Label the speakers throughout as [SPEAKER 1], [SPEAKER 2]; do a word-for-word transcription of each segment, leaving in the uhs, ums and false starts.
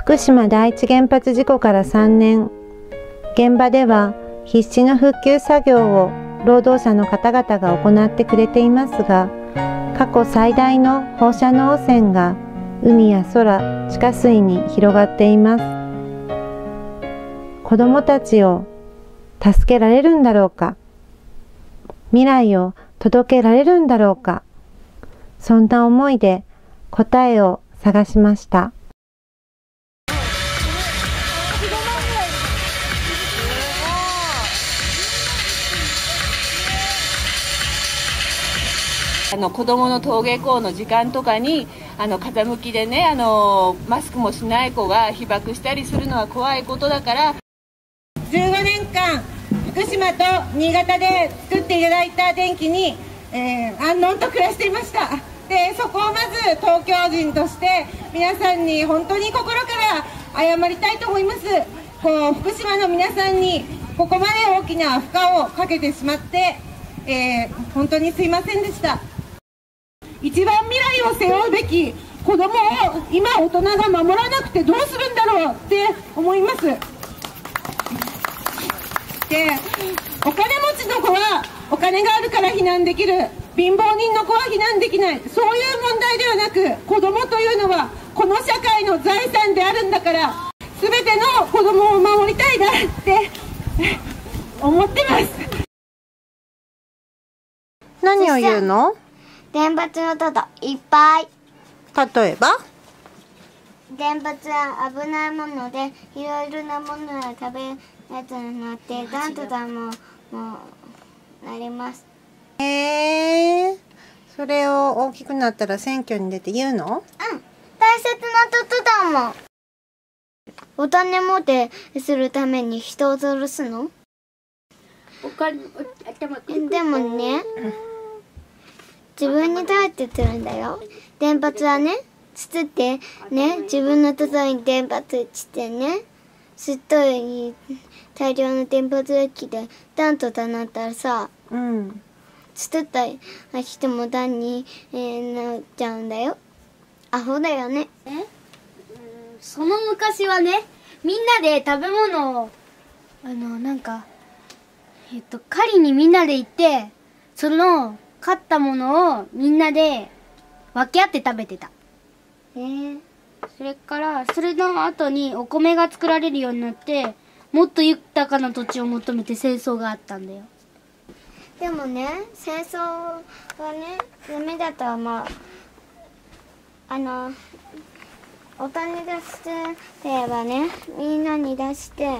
[SPEAKER 1] 福島第一原発事故からさんねん、現場では必死の復旧作業を労働者の方々が行ってくれていますが、過去最大の放射能汚染が海や空、地下水に広がっています。子どもたちを助けられるんだろうか、未来を届けられるんだろうか、そんな思いで答えを探しました。
[SPEAKER 2] あの子どもの登下校の時間とかにあの風向きでね、あのマスクもしない子が被爆したりするのは怖いことだから。
[SPEAKER 3] じゅうごねんかん福島と新潟で作っていただいた電気に、えー、安穏と暮らしていました。でそこをまず東京人として皆さんに本当に心から謝りたいと思います。こう福島の皆さんにここまで大きな負荷をかけてしまって、えー、本当にすいませんでした。一番未来を背負うべき子供を今大人が守らなくてどうするんだろうって思います。でお金持ちの子はお金があるから避難できる、貧乏人の子は避難できない、そういう問題ではなく、子供というのはこの社会の財産であるんだから、全ての子供を守りたいなって思ってます。
[SPEAKER 1] 何を言うの？
[SPEAKER 4] 原発のこといっぱい。
[SPEAKER 1] 例えば？
[SPEAKER 4] 原発は危ないもので、いろいろなものが食べやつになって、がんとかももうなります。
[SPEAKER 1] へえ、それを大きくなったら選挙に出て言うの？
[SPEAKER 4] うん、大切なことだもん。お金持ってするために人を殺すの？お金でもね、自分に対してするんだよ。原発はね、作ってね、自分のところに原発してね、すっとい大量の原発が来て、ダンとだなったらさ、うん、作った人も単に、えー、なっちゃうんだよ。アホだよね。
[SPEAKER 5] え、うん、その昔はね、みんなで食べ物をあのなんかえっと狩りにみんなで行って、その買ったものをみんなで分け合って食べてた。えー、それからそれの後にお米が作られるようになって、もっと豊かな土地を求めて戦争があったんだよ。
[SPEAKER 4] でもね、戦争がねダメだったら、まああのお金出してればね、みんなに出して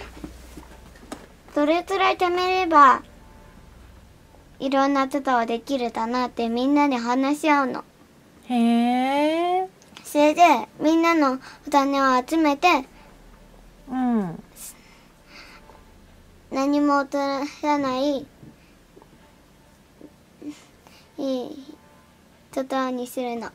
[SPEAKER 4] どれくらい貯めればいろんなことができるかなってみんなで話し合うの。へえ。それでみんなのお金を集めて、うん、何も落とさないいいところにするの。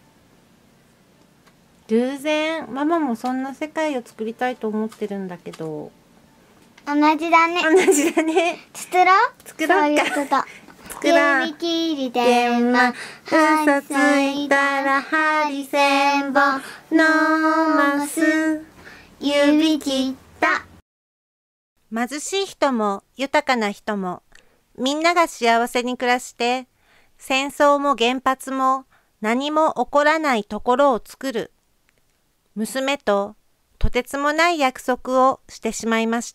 [SPEAKER 1] 偶然、ママもそんな世界を作りたいと思ってるんだけど。
[SPEAKER 4] 同じだね。
[SPEAKER 1] 同じだね。
[SPEAKER 4] 作ろう。
[SPEAKER 1] 作ろうか。
[SPEAKER 4] そういうこと。
[SPEAKER 1] 作ろう。
[SPEAKER 4] 指切り電話、
[SPEAKER 1] 嘘ついたら針千本のます指切った。貧しい人も豊かな人もみんなが幸せに暮らして、戦争も原発も何も起こらないところを作る。娘ととてつもない約束をしてしまいました。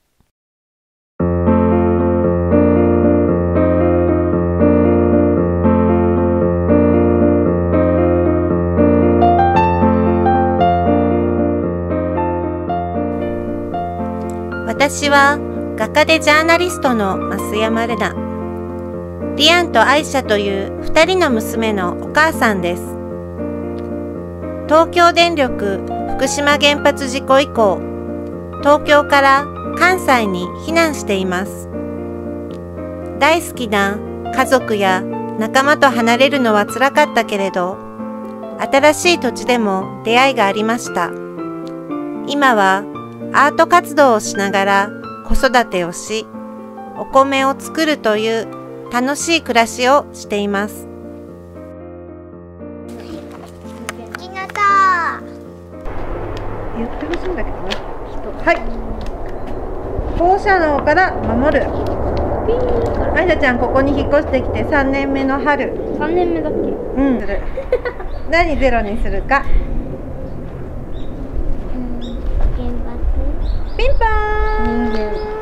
[SPEAKER 1] 私は画家でジャーナリストの増山玲奈。リアンとアイシャという二人の娘のお母さんです。東京電力福島原発事故以降、東京から関西に避難しています。大好きな家族や仲間と離れるのは辛かったけれど、新しい土地でも出会いがありました。今はアート活動をしながら子育てをし、お米を作るという楽しい暮らしをしています。
[SPEAKER 4] きなた。
[SPEAKER 1] 言ってほしいんだけどな。はい。放射能から守る。あいさちゃん、ここに引っ越してきてさんねんめの春。
[SPEAKER 5] さんねんめだっけ？
[SPEAKER 1] うん。する。何ゼロにするか。ピンポーン。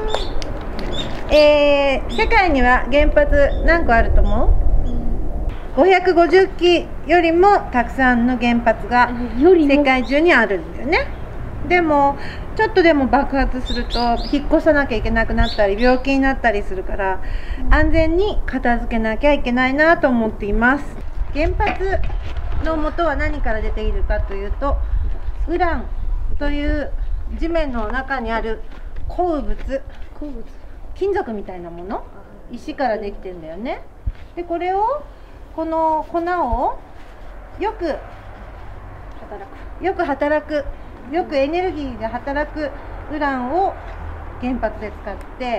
[SPEAKER 1] えー、世界には原発何個あると思う？ごひゃくごじゅっきよりもたくさんの原発が世界中にあるんだよね。でもちょっとでも爆発すると引っ越さなきゃいけなくなったり病気になったりするから、安全に片付けなきゃいけないなと思っています。原発の元は何から出ているかというと、ウランという地面の中にある鉱物、金属みたいなもの、石からできてんだよね。でこれをこの粉をよくよく働くよくエネルギーで働くウランを原発で使って、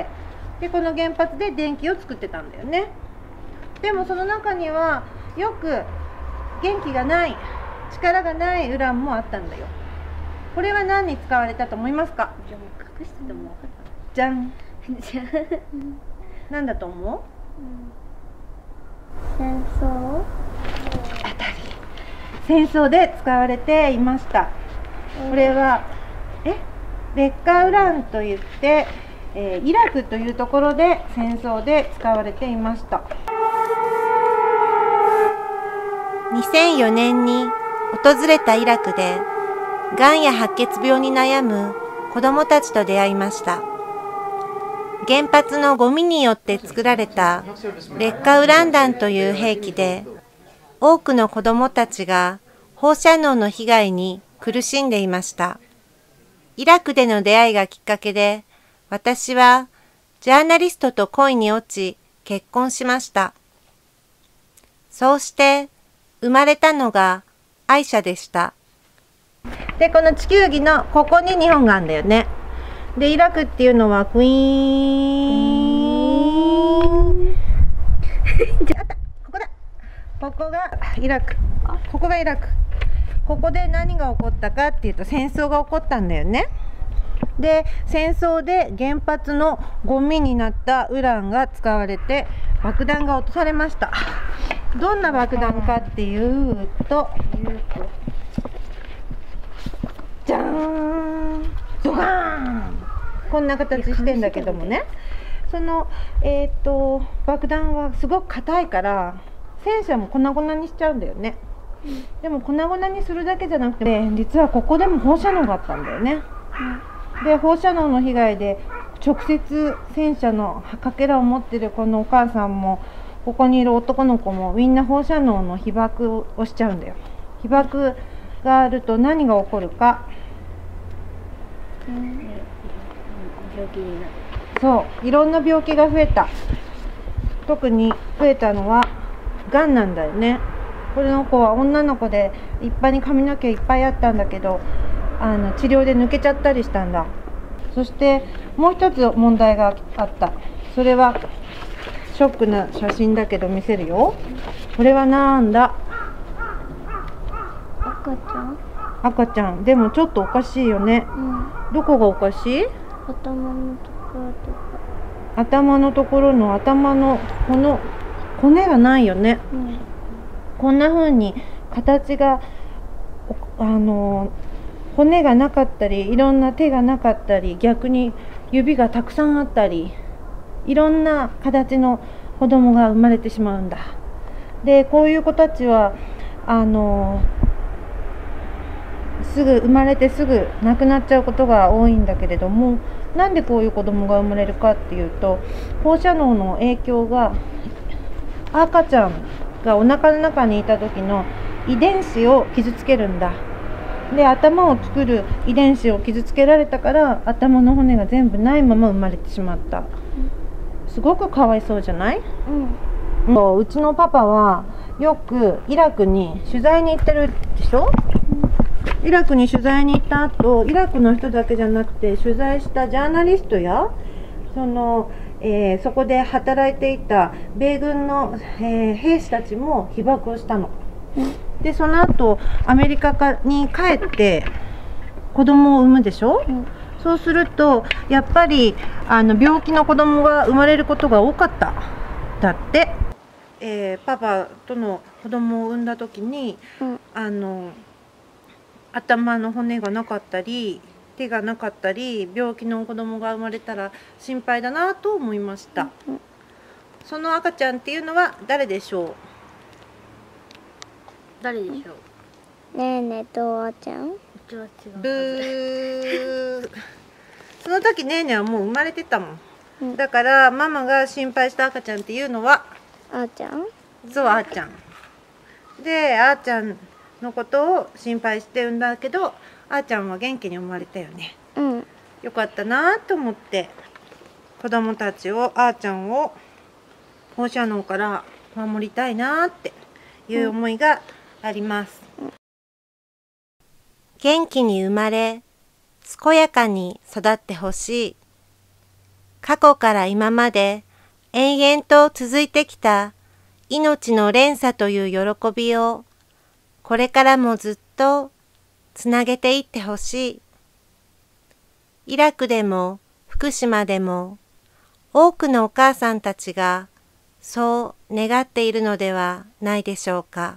[SPEAKER 1] でこの原発で電気を作ってたんだよね。でもその中にはよく元気がない、力がないウランもあったんだよ。これは何に使われたと思いますか？
[SPEAKER 5] 隠してても分かった。
[SPEAKER 1] じゃん。何だと思う？
[SPEAKER 5] 戦争？
[SPEAKER 1] 当たり。戦争で使われていました。これはえ劣化ウランといって、えー、イラクというところで戦争で使われていました。
[SPEAKER 6] にせんよねんに訪れたイラクで、がんや白血病に悩む子どもたちと出会いました。原発のゴミによって作られた劣化ウラン弾という兵器で、多くの子どもたちが放射能の被害に苦しんでいました。イラクでの出会いがきっかけで、私はジャーナリストと恋に落ち結婚しました。そうして生まれたのがアイシャでした。
[SPEAKER 1] でこの地球儀のここに日本があるんだよね。でイラクっていうのはクイーンじゃあった、ここだ。ここがイラク、ここがイラク。ここで何が起こったかっていうと、戦争が起こったんだよね。で戦争で原発のゴミになったウランが使われて爆弾が落とされました。どんな爆弾かっていうと、じゃーん、ドカーン、こんな形してんだけどもね、そのえっと爆弾はすごく硬いから戦車も粉々にしちゃうんだよね。でも粉々にするだけじゃなくて、実はここでも放射能があったんだよね。で放射能の被害で直接戦車のかけらを持ってるこのお母さんも、ここにいる男の子もみんな放射能の被爆をしちゃうんだよ。被爆があると何が起こるか、
[SPEAKER 5] 病気になる。
[SPEAKER 1] そう、いろんな病気が増えた。特に増えたのはがんなんだよね。これの子は女の子でいっぱいに髪の毛いっぱいあったんだけど、あの治療で抜けちゃったりしたんだ。そしてもう一つ問題があった。それはショックな写真だけど見せるよ。これはなんだ？
[SPEAKER 5] 赤ちゃん？
[SPEAKER 1] 赤ちゃん。でもちょっとおかしいよね。
[SPEAKER 5] うん、
[SPEAKER 1] どこがおかしい？
[SPEAKER 5] 頭のところとか。
[SPEAKER 1] 頭のところの頭のこの骨がないよね。うん、こんな風に形があの骨がなかったり、いろんな手がなかったり、逆に指がたくさんあったり、いろんな形の子供が生まれてしまうんだ。でこういう子たちはあのすぐ生まれてすぐ亡くなっちゃうことが多いんだけれども、なんでこういう子供が生まれるかっていうと、放射能の影響が赤ちゃんがお腹の中にいた時の遺伝子を傷つけるんだ。で頭を作る遺伝子を傷つけられたから、頭の骨が全部ないまま生まれてしまった。すごくかわいそうじゃない？うん、うちのパパはよくイラクに取材に行ってるでしょ。イラクに取材に行った後、イラクの人だけじゃなくて取材したジャーナリストやその、えー、そこで働いていた米軍の、えー、兵士たちも被爆をしたの。でその後アメリカに帰って
[SPEAKER 6] 子供を産むでしょ、
[SPEAKER 4] うん、
[SPEAKER 6] そうするとやっぱりあの病気の子供が生まれることが多かっただって、えー、パパとの子供を産んだ時に、
[SPEAKER 4] うん、
[SPEAKER 6] あの頭の骨がなかったり手がなかったり病気の子供が生まれたら心配だなと思いました、
[SPEAKER 4] うん、
[SPEAKER 6] その赤ちゃんっていうのは誰でしょう？
[SPEAKER 5] 誰でしょう？
[SPEAKER 4] ねえねえとあちゃん。
[SPEAKER 6] ブーその時ねーねーはもう生まれてたもん、うん、だからママが心配した赤ちゃんっていうのは
[SPEAKER 4] あーちゃん。
[SPEAKER 6] そう、あーちゃんで、あーちゃんのことを心配して産んだけど、あーちゃんは元気に生まれたよね。
[SPEAKER 4] うん、
[SPEAKER 6] よかったなと思って子供たちをあーちゃんを放射能から守りたいなっていう思いがあります、うんうん、元気に生まれ健やかに育ってほしい。過去から今まで延々と続いてきた命の連鎖という喜びをこれからもずっとつなげていってほしい。イラクでも福島でも多くのお母さんたちがそう願っているのではないでしょうか。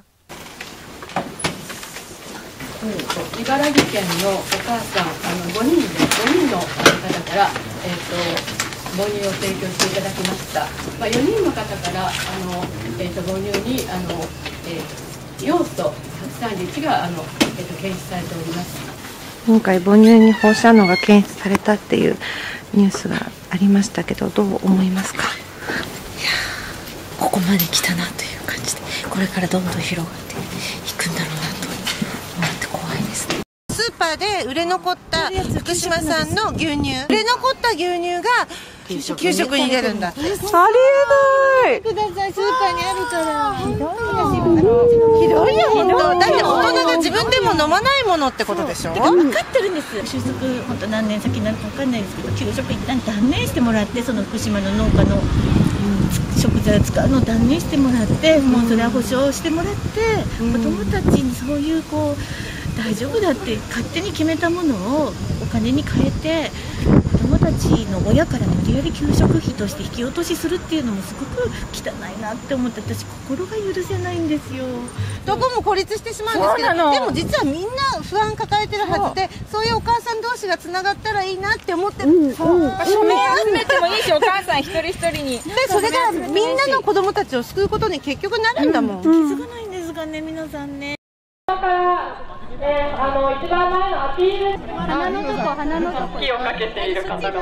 [SPEAKER 2] 茨城県のお母さんあのごにんでごにんの方から、えー、と母乳を提供していただきました、まあ、よにんの方からあの、えー、と母乳にあの、えー、要素ひゃくさんじゅういちがあの、えー、と検出されております。
[SPEAKER 6] 今回母乳に放射能が検出されたっていうニュースがありましたけど、どう思いますか？いや
[SPEAKER 7] ここまで来たなという感じで、これからどんどん広がっていくんだろうなと思って怖いですね。
[SPEAKER 6] スーパーで売れ残った福島産の牛乳、売れ残った牛乳が給食に入れるんだって。ありえない。ください、スーパーにあるから。ひどいよ。ひどいよ、本当。だって大人が自分でも飲まないものってことでしょ。
[SPEAKER 7] 分かってるんです。収束本当何年先になるか分かんないですけど、給食一旦断念してもらって、その福島の農家の食材を使うのを断念してもらって、もうそれは保証してもらって、子どもたちにそういうこう大丈夫だって勝手に決めたものをお金に変えて、子どもたちの親から無理やり給食費として引き落としするっていうのもすごく汚いなって思って、私心が許せないんですよ。
[SPEAKER 6] どこも孤立してしまうんですけど、でも実はみんな不安抱えてるはずで、そういうお母さん同士がつながったらいいなって思ってる、うんうん、
[SPEAKER 2] 署名集めてもいいし、お母さん一人一人に
[SPEAKER 6] でそれがみんなの子供たちを救うことに結局なるんだもん、
[SPEAKER 7] うんうん、気づかないんですかね、皆さんね。
[SPEAKER 8] えー、あの一番前のアピール、
[SPEAKER 5] 鼻のとこ鼻のとこ
[SPEAKER 8] 火をかけている方々、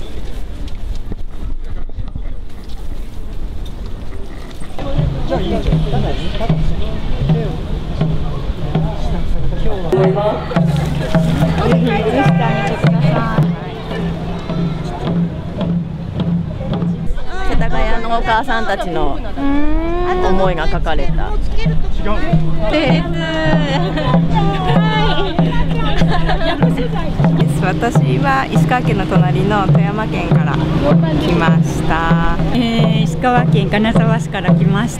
[SPEAKER 8] じゃあいいんじゃないですか。思います。許してあげてください。世田谷のお母さんたちの思いが書かれたです。私は石川県の隣の富山県から来ました。えー、石川県金沢市から来ました。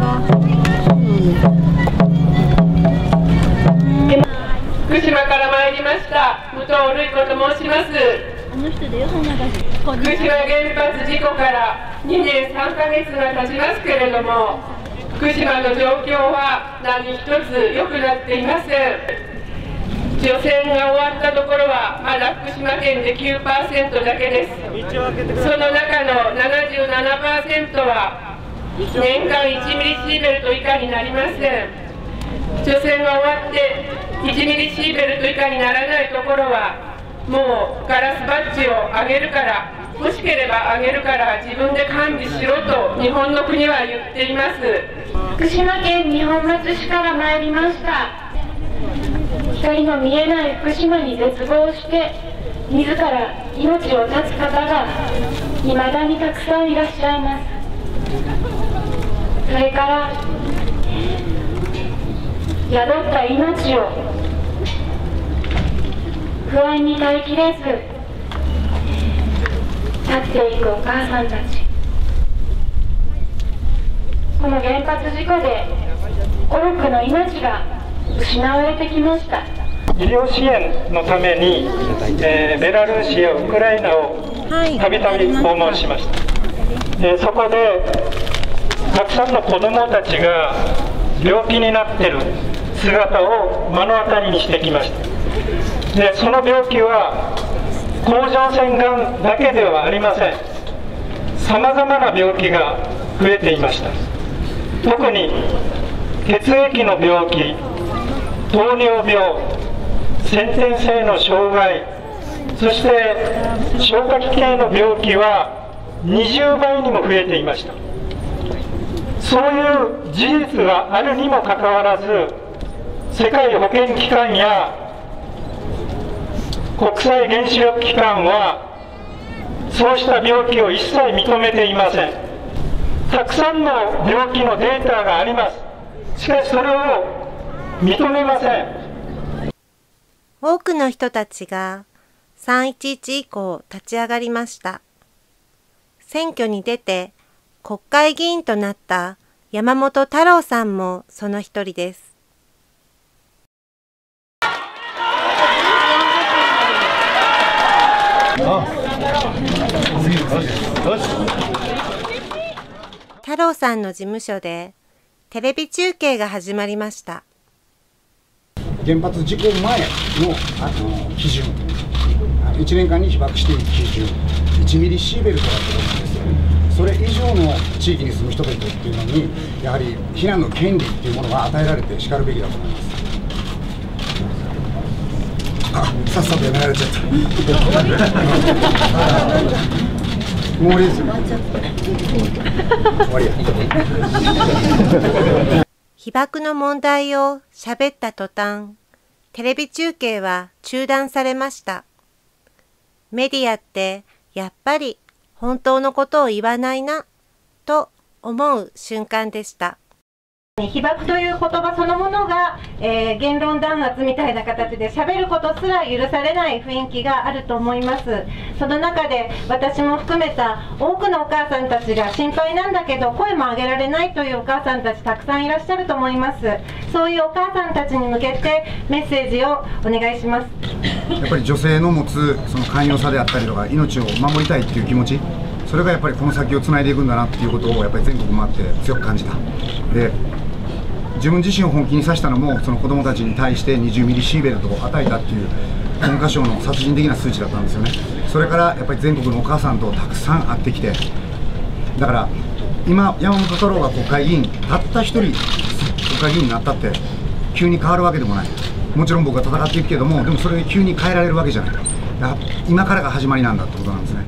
[SPEAKER 8] 福島から参りました武藤瑠衣子と申します。福島原発事故からにねんさんかげつが経ちますけれども、福島の状況は何一つ良くなっていません。除染が終わったところはまだ福島県で きゅうパーセント だけです。その中の ななじゅうななパーセント は年間いちミリシーベルト以下になりません。除染が終わっていちミリシーベルト以下にならないところはもうガラスバッジをあげるから、欲しければあげるから自分で管理しろと日本の国は言っています。福島県二本松市から参りました。光の見えない福島に絶望して自ら命を絶つ方がいまだにたくさんいらっしゃいます。それから宿った命を不安に耐えきれず去っていくお母さんたち、この原発事故で多くの命が失われてきました。
[SPEAKER 9] 医療支援のために、えー、ベラルーシやウクライナをたびたび訪問しました。えー、そこでたくさんの子どもたちが病気になっている姿を目の当たりにしてきました。でその病気は甲状腺がんだけではありません。さまざまな病気が増えていました。特に血液の病気、糖尿病、先天性の障害、そして消化器系の病気はにじゅうばいにも増えていました。そういう事実があるにもかかわらず、世界保健機関や国際原子力機関はそうした病気を一切認めていません。たくさんの病気のデータがあります。しかしそれを認めません。
[SPEAKER 6] 多くの人たちがさんいちいち以降立ち上がりました。選挙に出て国会議員となった山本太郎さんもその一人です。太郎さんの事務所でテレビ中継が始まりました。
[SPEAKER 10] 原発事故前のあの基準、いちねんかんに被爆している基準、いちミリシーベルトだと思うんですよね。それ以上の地域に住む人々っていうのに、やはり避難の権利っていうものが与えられてしかるべきだと思います。あ、さっさとやめられちゃった。もう終わりですよ。終わりや。
[SPEAKER 6] 被爆の問題を喋った途端、テレビ中継は中断されました。メディアってやっぱり本当のことを言わないなと思う瞬間でした。
[SPEAKER 1] 被爆という言葉そのものが、えー、言論弾圧みたいな形で喋ることすら許されない雰囲気があると思います。その中で私も含めた多くのお母さんたちが心配なんだけど声も上げられないというお母さんたちたくさんいらっしゃると思います。そういうお母さんたちに向けてメッセージをお願いします。
[SPEAKER 10] やっぱり女性の持つその寛容さであったりとか命を守りたいっていう気持ち、それがやっぱりこの先をつないでいくんだなっていうことをやっぱり全国回って強く感じた。で自分自身を本気にさせたのもその子どもたちに対してにじゅうミリシーベルトを与えたっていう文科省の殺人的な数値だったんですよね。それからやっぱり全国のお母さんとたくさん会ってきて、だから今山本太郎が国会議員たった一人国会議員になったって急に変わるわけでもない。もちろん僕は戦っていくけども、でもそれで急に変えられるわけじゃない。今からが始まりなんだってことなんですね。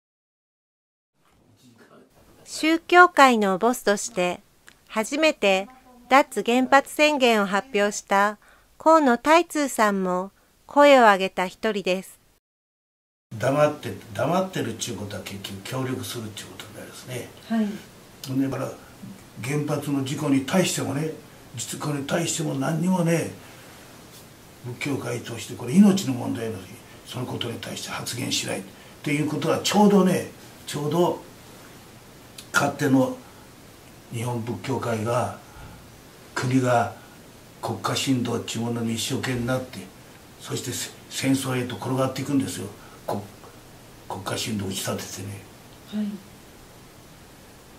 [SPEAKER 6] 宗教界のボスとして初めて脱原発宣言を発表した河野太通さんも声を上げた一人です。
[SPEAKER 11] 黙って黙ってるっていうことは結局協力するっていうことになりますね。はい。だから原発の事故に対してもね、事故に対しても何にもね、仏教界としてこれ命の問題の時そのことに対して発言しないっていうことはちょうどね、ちょうどかつての日本仏教界が国が国家神道っていうものに一生懸命になって、そして戦争へと転がっていくんですよ。国, 国家神道を打ち立ててね、はい、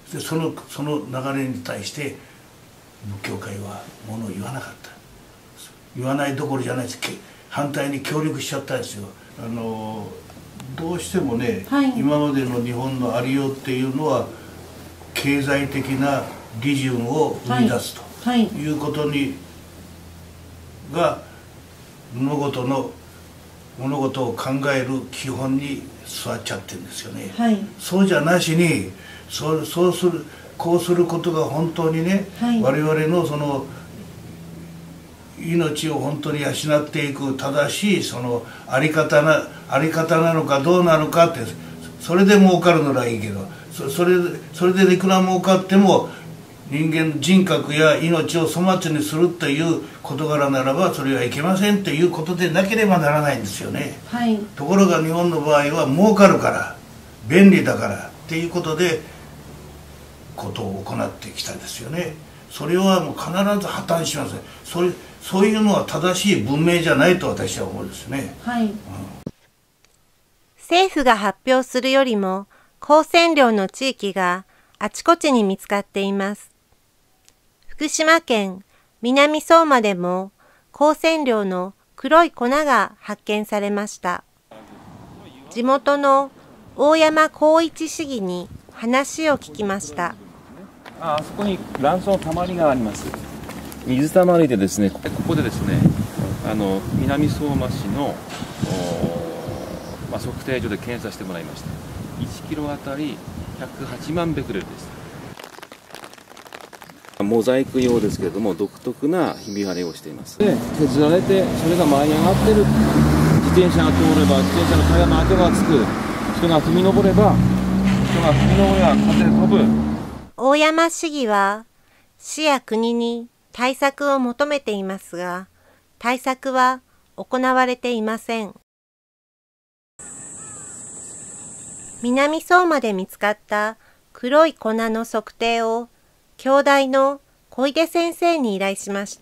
[SPEAKER 11] でそのその流れに対して仏教界はものを言わなかった。言わないどころじゃないです。反対に協力しちゃったんですよ。あのどうしてもね、はい、今までの日本のありようっていうのは経済的な利潤を生み出すと、はいはい、いうことにが物事の物事を考える基本に座っちゃってるんですよね。はい、そうじゃなしにそうそうするこうすることが本当にね、はい、我々のその命を本当に養っていく正しいそのあり方なあり方なのかどうなのかって、それで儲かるならいいけど、そそれそれでいくら儲かっても人間の人格や命を粗末にするという事柄ならばそれはいけませんということでなければならないんですよね。はい、ところが日本の場合は儲かるから便利だからっていうことでことを行ってきたんですよね。それはもう必ず破綻します。それそういうのは正しい文明じゃないと私は思うんですね。
[SPEAKER 3] はい、うん、
[SPEAKER 6] 政府が発表するよりも高線量の地域があちこちに見つかっています。福島県南相馬でも高線量の黒い粉が発見されました。地元の大山光一市議に話を聞きました。
[SPEAKER 12] あ、あそこに卵巣のたまりがあります。水たまりでですね、ここでですね、あの南相馬市の、まあ、測定所で検査してもらいました。いちキロあたりひゃくはちまんベクレルです。モザイク用ですけれども、独特なひび割れをしています。で、削られて、それが舞い上がってる。自転車が通れば、自転車のタイヤの跡がつく。人が踏み登れば、人が踏み登れば風で飛ぶ。
[SPEAKER 6] 大山市議は、市や国に対策を求めていますが、対策は行われていません。南相馬で見つかった黒い粉の測定を、京大の小出先生に依頼しました。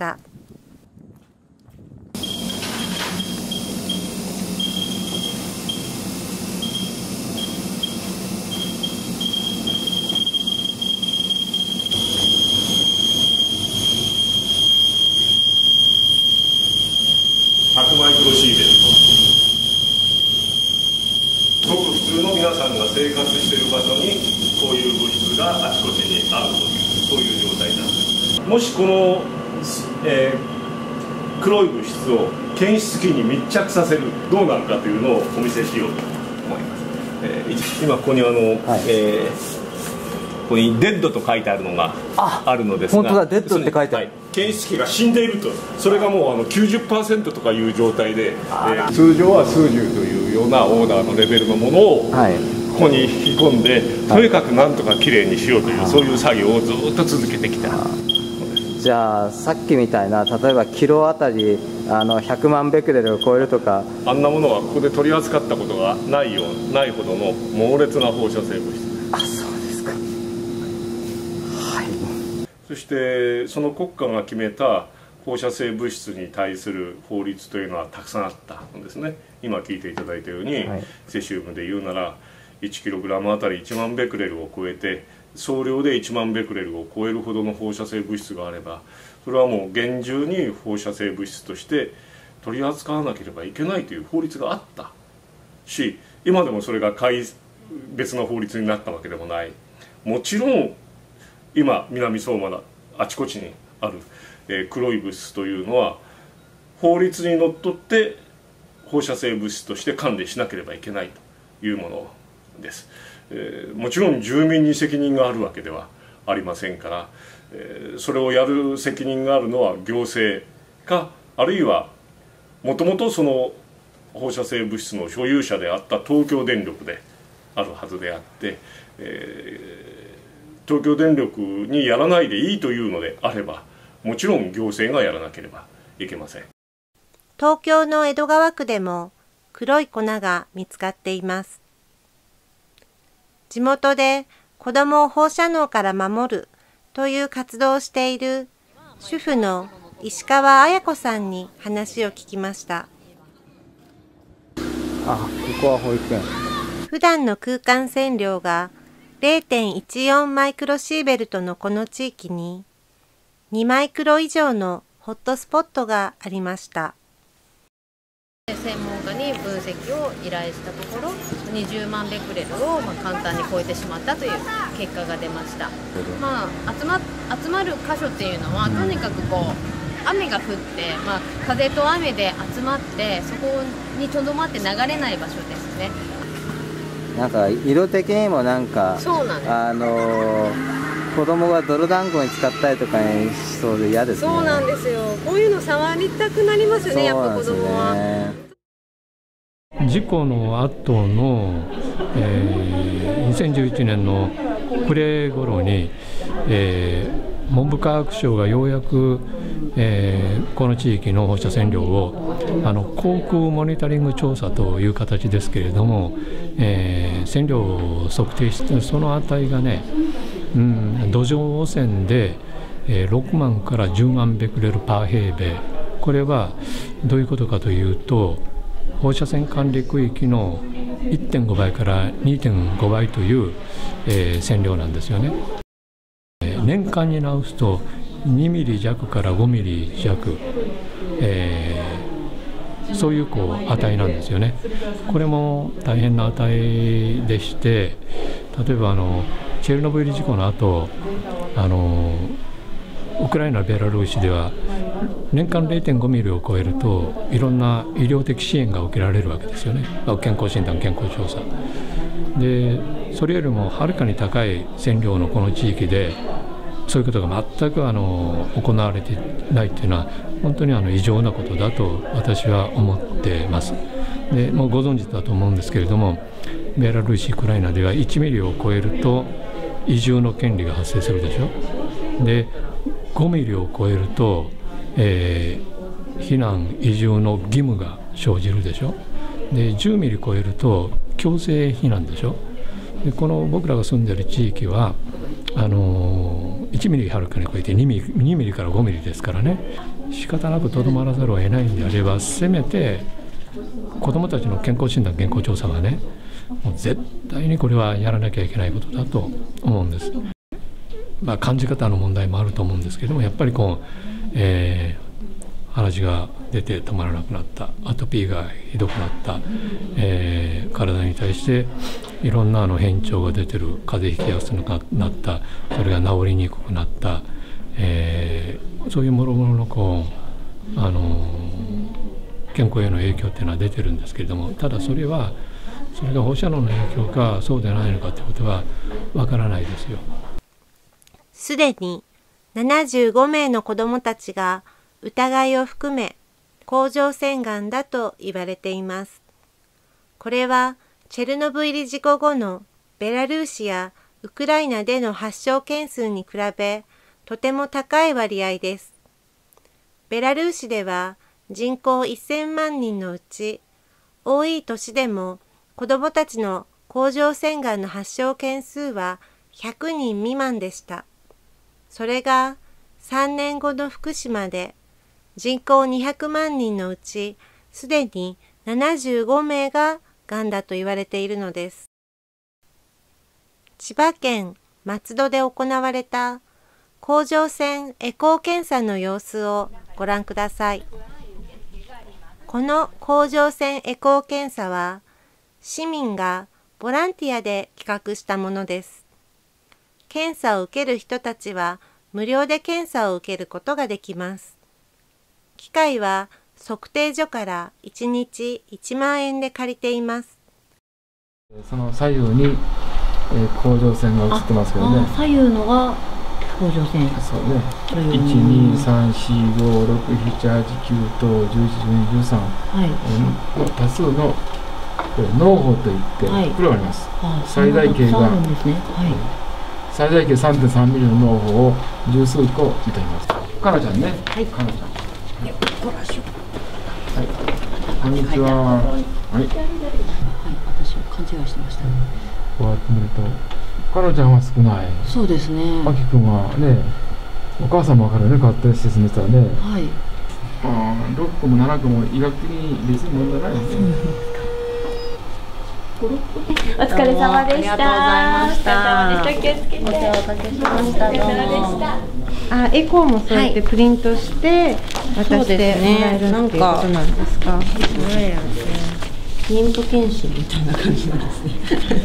[SPEAKER 13] ひゃくマイクロシーベルト、ごく普通の皆さんが生活している場所にこういう物質があちこちにあるという、そういう状態なんです。もしこの、えー、黒い物質を検出器に密着させる、どうなるかというのをお見せしようと思います。えー、今ここにあの、はい、えーここにデッドと書いてあるのがあるのですが、
[SPEAKER 14] 本当だ、デッドって書いてある。
[SPEAKER 13] 検出器が死んでいると、それがもうあの きゅうじゅっパーセント とかいう状態で、えー、通常は数十というようなオーダーのレベルのものを、はい、ここに引き込んで、とにかくなんとかきれいにしようという、はい、そういう作業をずっと続けてきた。
[SPEAKER 14] じゃあさっきみたいな、例えばキロあたりあのひゃくまんベクレルを超えるとか、
[SPEAKER 13] あんなものはここで取り扱ったことがないようないほどの猛烈な放射性物質。
[SPEAKER 14] あ、そうですか。はい。
[SPEAKER 13] そしてその国家が決めた放射性物質に対する法律というのはたくさんあったんですね。今聞いていただいたように、はい、セシウムで言うならいちキログラムあたりいちまんベクレルを超えて、総量でいちまんベクレルを超えるほどの放射性物質があれば、それはもう厳重に放射性物質として取り扱わなければいけないという法律があったし、今でもそれが別の法律になったわけでもない。もちろん今南相馬のあちこちにある、えー、黒い物質というのは法律にのっとって放射性物質として管理しなければいけないというものです。えー、もちろん住民に責任があるわけではありませんから、えー、それをやる責任があるのは行政か、あるいはもともとその放射性物質の所有者であった東京電力であるはずであって、えー東京電力にやらないでいいというのであれば、もちろん行政がやらなければいけません。
[SPEAKER 6] 東京の江戸川区でも黒い粉が見つかっています。地元で子どもを放射能から守るという活動をしている主婦の石川彩子さんに話を聞きました。
[SPEAKER 14] あ、ここは保育園。
[SPEAKER 6] 普段の空間線量がれいてんいちよんマイクロシーベルトのこの地域ににマイクロ以上のホットスポットがありました。
[SPEAKER 15] 専門家に分析を依頼したところ、にじゅうまんベクレルをまあ簡単に超えてしまったという結果が出ました。まあ、集ま、集まる箇所っていうのは、とにかくこう雨が降って、まあ、風と雨で集まってそこにとどまって流れない場所ですね。
[SPEAKER 14] なんか色的にもなんか、
[SPEAKER 15] そうなんです。
[SPEAKER 14] あのー、子供が泥団子に使ったりとかにしそうで嫌ですね。
[SPEAKER 15] そうなんですよ。こういうの触りたくなりますよね、やっぱ子供は。
[SPEAKER 16] 事故の後の、えー、にせんじゅういちねんの暮れ頃に、えー、文部科学省がようやく、えー、この地域の放射線量をあの航空モニタリング調査という形ですけれども、えー、線量を測定してその値がね、うん、土壌汚染で、えー、ろくまんからじゅうまんベクレルパー平米、 これはどういうことかというと、放射線管理区域の いってんご 倍から にてんご 倍という、えー、線量なんですよね。えー、年間に直すとにミリ弱からごミリ弱、えー、そういうこう値なんですよね。これも大変な値でして、例えばあのチェルノブイリ事故の後、あのウクライナ、ベラルーシでは年間 れいてんご ミリを超えるといろんな医療的支援が受けられるわけですよね。健康診断、健康調査で、それよりもはるかに高い線量のこの地域でそういうことが全くあの行われていないというのは本当にあの異常なことだと私は思っています。でもうご存知だと思うんですけれども、ベラルーシ、ウクライナではいちミリを超えると移住の権利が発生するでしょ。でごミリを超えると、えー、避難移住の義務が生じるでしょ。でじゅうミリ超えると強制避難でしょ。でこの僕らが住んでいる地域はあのー、いちミリはるかに超えて2ミリ、にミリからごミリですからね、仕方なくとどまらざるを得ないんであれば、せめて子どもたちの健康診断、健康調査はね、もう絶対にこれはやらなきゃいけないことだと思うんです。まあ、感じ方の問題もあると思うんですけども、やっぱりこう、えー、鼻血が出て止まらなくなった、アトピーがひどくなった、えー、体に対していろんなあの変調が出てる、風邪ひきやすくなった、それが治りにくくなった、えー、そういうもろもろのこう、あのー、健康への影響っていうのは出てるんですけれども、ただそれはそれが放射能の影響かそうでないのかということはわからないですよ。
[SPEAKER 6] すでにななじゅうごめいの子どもたちが疑いを含め甲状腺がんだと言われています。これはチェルノブイリ事故後のベラルーシやウクライナでの発症件数に比べとても高い割合です。ベラルーシでは人口せんまんにんのうち多い年でも子どもたちの甲状腺がんの発症件数はひゃくにん未満でした。それがさんねんごの福島で人口にひゃくまんにんのうちすでにななじゅうごめいががんだと言われているのです。千葉県松戸で行われた甲状腺エコー検査の様子をご覧ください。この甲状腺エコー検査は市民がボランティアで企画したものです。検査を受ける人たちは無料で検査を受けることができます。機械は測定所からいちにちいちまんえんで借りています。
[SPEAKER 17] その左右に、えー、甲状腺が映ってますけどね。左右のが甲状腺。そうね。いち、に、さん、よん、ご、ろく、なな、はち、きゅうとじゅういち、じゅうに、じゅうさん、はい、えー、多数の脳胞といって袋があります。はい、最大径が、ね、はい、最大径 さんてんさんミリの脳胞を十数個見ています。かなちゃんね。はい。かなちゃん。はい。こんにちは。はい。私勘違いしてました。こうやって見ると、かなちゃんは少ない。そうですね。あきくんはね、お母様からね、買って説明したらね。はい。ああ、ろっこもななこも医学的に別に問題ないですね。
[SPEAKER 18] お疲れ様でした。ありがとうございました。お疲れ様でした。気をつけて。お世話おかけしました。どうも。
[SPEAKER 3] あ、エコーもそうやってプリントして渡してもらえるっていうことなんですか。そうやね。妊婦検診みたいな感じなんですね。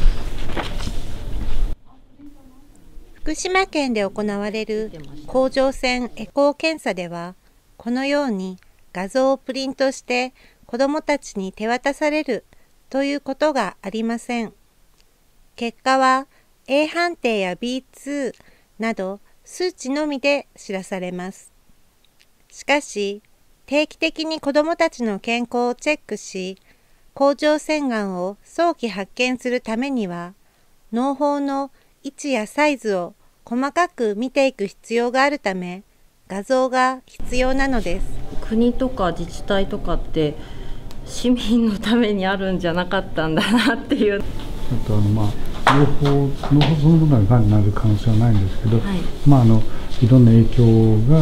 [SPEAKER 6] 福島県で行われる甲状腺エコー検査では、このように画像をプリントして子どもたちに手渡されるということがありません。結果は A 判定や ビーツー など数値のみで知らされます。しかし、定期的に子どもたちの健康をチェックし、甲状腺がんを早期発見するためには、脳胞の位置やサイズを細かく見ていく必要があるため、画像が必要なのです。
[SPEAKER 18] 国とか自治体とかって市民のためにあるんじゃなかったんだなっていう。
[SPEAKER 19] あとあのまあ両方脳胞そのものががんになる可能性はないんですけど、はい、まああのいろんな影響が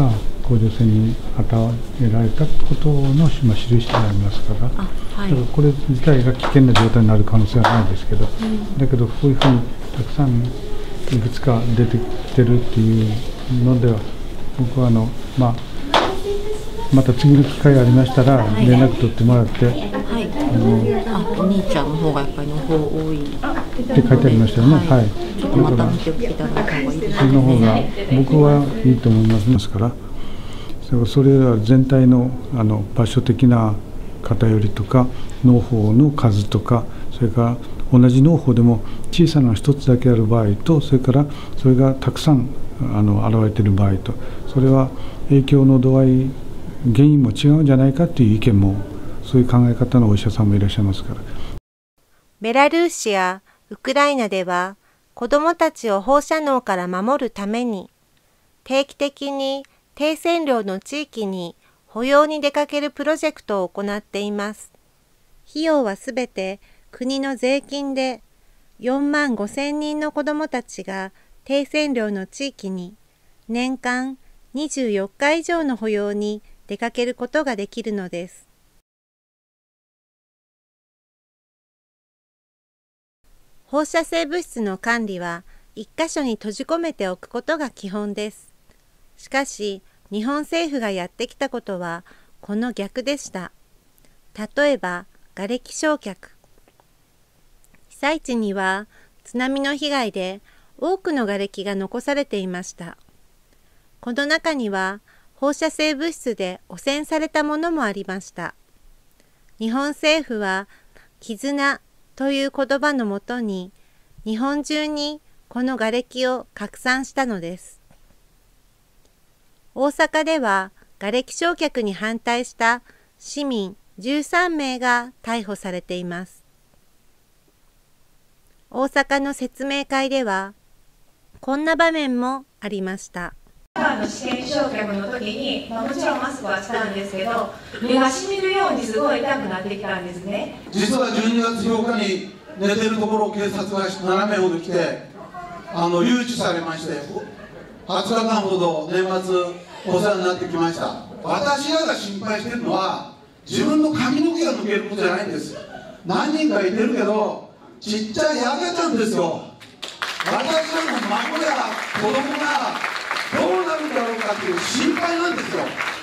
[SPEAKER 19] 甲状腺に与えられたことの、まあ、印になりますから、はい、だからこれ自体が危険な状態になる可能性はないですけど、うん、だけどこういうふうにたくさんいくつか出てきてるっていうのでは、僕はあの、まあ、また次の機会がありましたら連絡取ってもらって、はい、
[SPEAKER 18] あのあお兄ちゃんの方がやっぱりの方多い
[SPEAKER 19] って書いてありましたよね。はい、はい、
[SPEAKER 18] ちょっとまた見ていただいた方がいいですね。
[SPEAKER 19] その方が僕はいいと思いますから、それは全体のあの場所的な偏りとか農法の数とか、それから同じ農法でも小さな一つだけある場合と、それからそれがたくさんあの現れている場合と、それは影響の度合い原因も違うんじゃないかという意見も、そういう考え方のお医者さんもいらっしゃいますから。
[SPEAKER 6] ベラルーシやウクライナでは子どもたちを放射能から守るために定期的に低線量の地域に保養に出かけるプロジェクトを行っています。費用はすべて国の税金で、よんまんごせんにんの子どもたちが低線量の地域に年間にじゅうよっか以上の保養に出かけることができるのです。放射性物質の管理は一箇所に閉じ込めておくことが基本です。しかし、日本政府がやってきたことはこの逆でした。例えば、瓦礫焼却。被災地には津波の被害で多くの瓦礫が残されていました。この中には放射性物質で汚染されたものもありました。日本政府は絆という言葉のもとに日本中にこの瓦礫を拡散したのです。大阪では瓦礫焼却に反対した市民じゅうさんめいが逮捕されています。大阪の説明会ではこんな場面もありました。
[SPEAKER 20] 試験焼却の時に、まあ、もちろんマスクはしたんですけど、目がしみるようにすごい痛くなってきたんですね。
[SPEAKER 21] 実はじゅうにがつようかに寝てるところを警察がななめいほど来て、あの誘致されまして、はつかかんほど年末お世話になってきました。私らが心配してるのは自分の髪の毛が抜けることじゃないんです。何人かいてるけどちっちゃい赤ちゃんですよ。私らの孫や子供がどうなるんだろうかっていう心配なんですよ。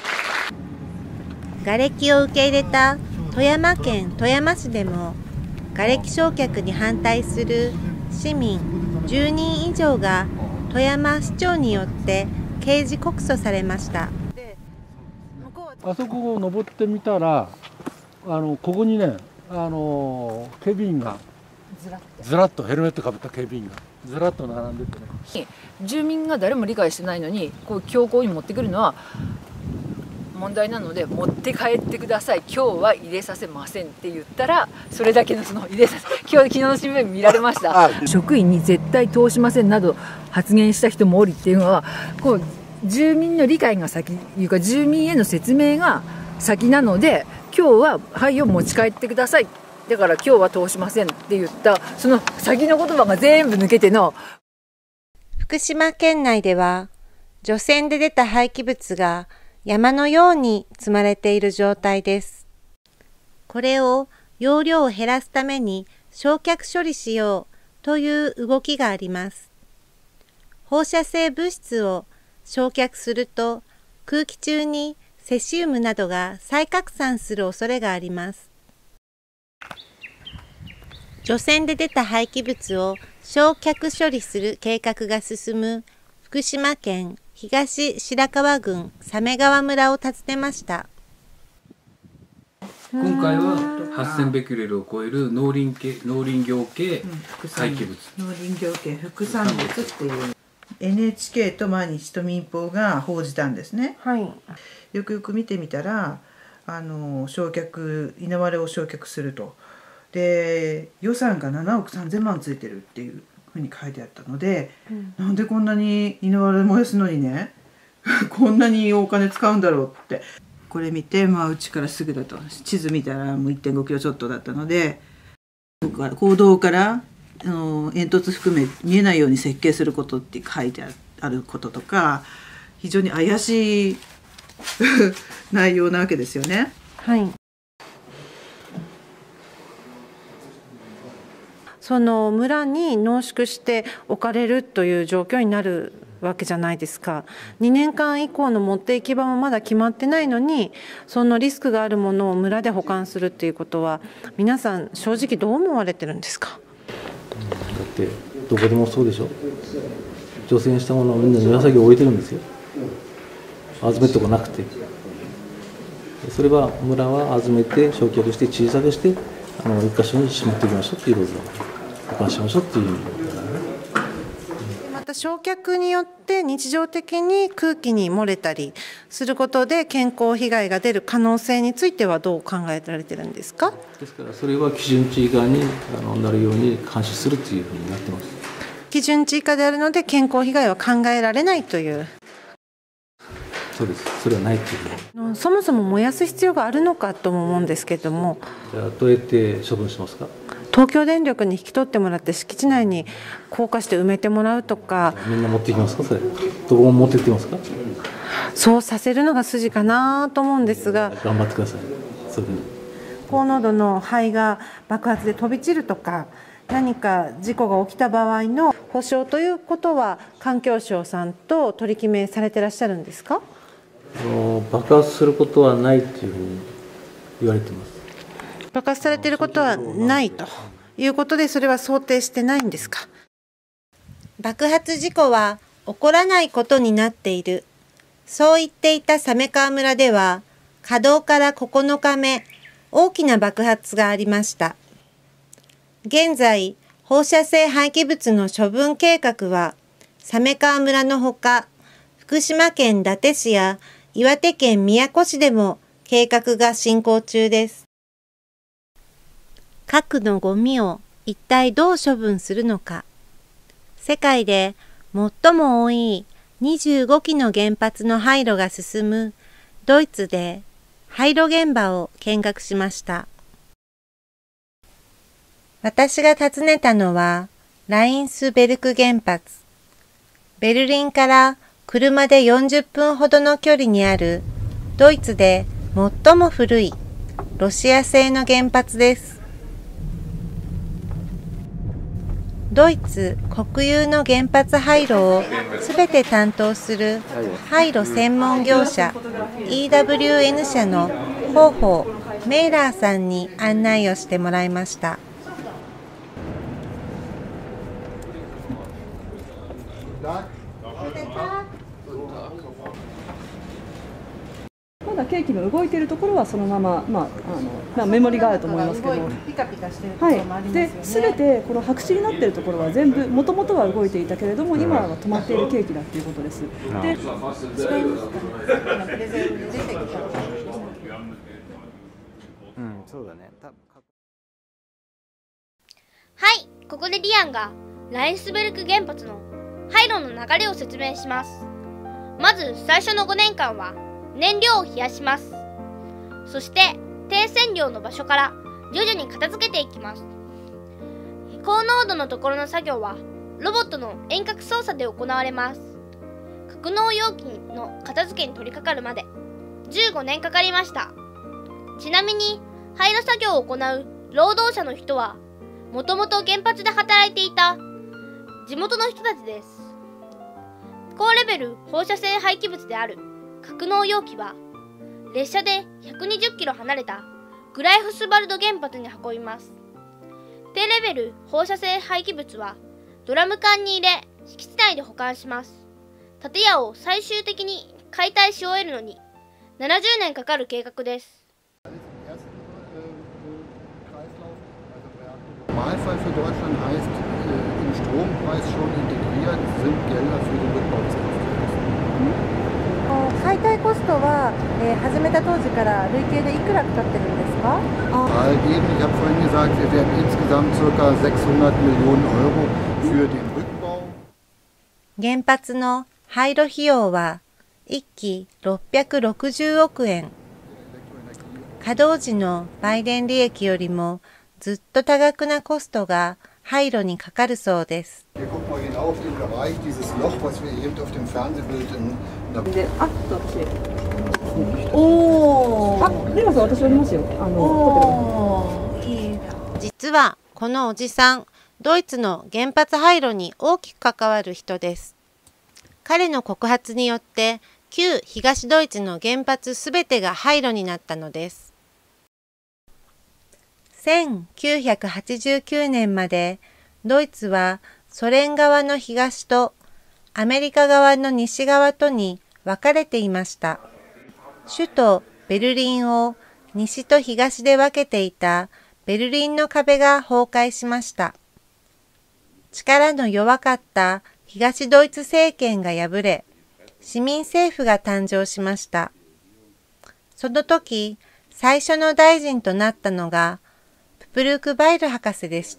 [SPEAKER 6] 瓦礫を受け入れた富山県富山市でも瓦礫焼却に反対する市民じゅうにん以上が富山市長によって刑事告訴されました。
[SPEAKER 19] あそこを登ってみたら、あのここにね、あの警備員がずらっとヘルメットかぶった警備員がずらっと並んでてね。
[SPEAKER 22] 住民が誰も理解してないのにこう強行に持ってくるのは問題なので、持って帰ってください、今日は入れさせませんって言ったら、それだけのその入れさせ、今日昨日の新聞見られました。職員に絶対通しませんなど発言した人もおりっていうのは、こう住民の理解が先いうか、住民への説明が先なので、今日は灰を持ち帰ってください、だから今日は通しませんって言った、その先の言葉が全部抜けての。
[SPEAKER 6] 福島県内では除染で出た廃棄物が山のように積まれている状態です。これを容量を減らすために焼却処理しようという動きがあります。放射性物質を焼却すると空気中にセシウムなどが再拡散する恐れがあります。除染で出た廃棄物を焼却処理する計画が進む福島県東白河郡鮫川村を訪ねました。
[SPEAKER 23] 今回ははっせんベクレルを超える農林系農林業系廃棄物、
[SPEAKER 24] 農林業系副産物っていう エヌエイチケー と毎日と民放が報じたんですね。はい、よくよく見てみたら、あの焼却稲割れを焼却すると、で予算がななおくさんぜんまんついてるっていうふうに書いてあったので、うん、なんでこんなに稲割れ燃やすのにねこんなにお金使うんだろうって、これ見て、まあうちからすぐだと地図見たらもう いってんごキロちょっとだったので、公道からあの煙突含め見えないように設計することって書いてあることとか、非常に怪しい内容なわけですよね。
[SPEAKER 1] はい。その村に濃縮して置かれるという状況になるわけじゃないですか。にねんかん以降の持って行き場もまだ決まってないのに、そのリスクがあるものを村で保管するっていうことは、皆さん正直どう思われてるんですか？
[SPEAKER 2] だってどこでもそうでしょ。除染したものをみんな庭先に置いてるんですよ。集めるとこなくて、それは村は集めて焼却して小さくしてあの一箇所にしまっておきましょうっていうことだ。保管しましょうっていう。
[SPEAKER 1] また焼却によって日常的に空気に漏れたりすることで健康被害が出る可能性についてはどう考えられてるんですか？
[SPEAKER 2] ですからそれは基準値以下にあのなるように監視するというふうになってます。
[SPEAKER 1] 基準値以下であるので健康被害は考えられないという。
[SPEAKER 2] そうです。それはないっていう。
[SPEAKER 1] そもそも燃やす必要があるのかとも思うんですけれども。
[SPEAKER 2] じゃあどうやって処分しますか？
[SPEAKER 1] 東京電力に引き取ってもらって敷地内に高架して埋めてもらうとか。
[SPEAKER 2] みんな持っていきますか？それどこも持っていってますか？
[SPEAKER 1] そうさせるのが筋かなと思うんですが。
[SPEAKER 2] 頑張ってください。それで
[SPEAKER 1] 高濃度の灰が爆発で飛び散るとか、何か事故が起きた場合の補償ということは環境省さんと取り決めされてらっしゃるんですか？
[SPEAKER 2] 爆発することはないというふうに言われています。
[SPEAKER 1] 爆発されていることはないということで、それは想定してないんですか？
[SPEAKER 6] 爆発事故は起こらないことになっている。そう言っていた鮫川村では、稼働からここのかめ、大きな爆発がありました。現在、放射性廃棄物の処分計画は、鮫川村のほか、福島県伊達市や岩手県宮古市でも計画が進行中です。核のゴミを一体どう処分するのか。世界で最も多いにじゅうごきの原発の廃炉が進むドイツで廃炉現場を見学しました。私が訪ねたのはラインスベルク原発。ベルリンから車でよんじゅっぷんほどの距離にあるドイツで最も古いロシア製の原発です。ドイツ国有の原発廃炉をすべて担当する廃炉専門業者 イーダブリューエヌ 社の広報メイラーさんに案内をしてもらいました。
[SPEAKER 4] まだケーキの動いているところはそのまま、まあ、あのまあ、メモリがあると思いますけど、
[SPEAKER 1] ピカピカしてるところもありますよね。
[SPEAKER 4] はい、で全てこの白紙になっているところは全部もともとは動いていたけれども、今は止まっているケーキだっていうことです。で、
[SPEAKER 1] 違いますかね。プレゼンで出てきた。うん、
[SPEAKER 14] そうだね。
[SPEAKER 5] はい、ここでリアンがラインスベルク原発の廃炉の流れを説明します。まず最初のごねんかんは燃料を冷やします。そして低線量の場所から徐々に片付けていきます。高濃度のところの作業はロボットの遠隔操作で行われます。格納容器の片付けに取り掛かるまでじゅうごねんかかりました。ちなみに廃炉作業を行う労働者の人はもともと原発で働いていた地元の人たちです。高レベル放射性廃棄物である格納容器は列車でひゃくにじゅっキロ離れたグライフスバルド原発に運びます。低レベル放射性廃棄物はドラム缶に入れ敷地内で保管します。建屋を最終的に解体し終えるのにななじゅうねんかかる計画です。
[SPEAKER 7] Normalfall für Deutschland heißt, im Strompreis schon integriert sind Gelder für den Rückbau des Kraftwerks.
[SPEAKER 1] 解体コストは、えー、始めた当時から累計でいくらかかってるんですか？
[SPEAKER 7] Zahl geben, ich habe vorhin gesagt, wir werden insgesamt ca. sechshundert Millionen Euro für den Rückbau.
[SPEAKER 6] 原発の廃炉費用はいっきろっぴゃくろくじゅうおくえん。稼働時の売電利益よりもずっと多額なコストが廃炉にかかるそうです。
[SPEAKER 7] Hier guck mal genau auf den Bereich, dieses Loch, was wir eben auf dem Fernsehbild in der
[SPEAKER 4] ですね。
[SPEAKER 18] おお。
[SPEAKER 4] あ、レナさん私おりますよ。あの
[SPEAKER 18] おいい。
[SPEAKER 6] 実はこのおじさん、ドイツの原発廃炉に大きく関わる人です。彼の告発によって旧東ドイツの原発すべてが廃炉になったのです。せんきゅうひゃくはちじゅうきゅうねんまでドイツはソ連側の東とアメリカ側の西側とに分かれていました。首都ベルリンを西と東で分けていたベルリンの壁が崩壊しました。力の弱かった東ドイツ政権が敗れ、市民政府が誕生しました。その時、最初の大臣となったのがププルークバイル博士でした。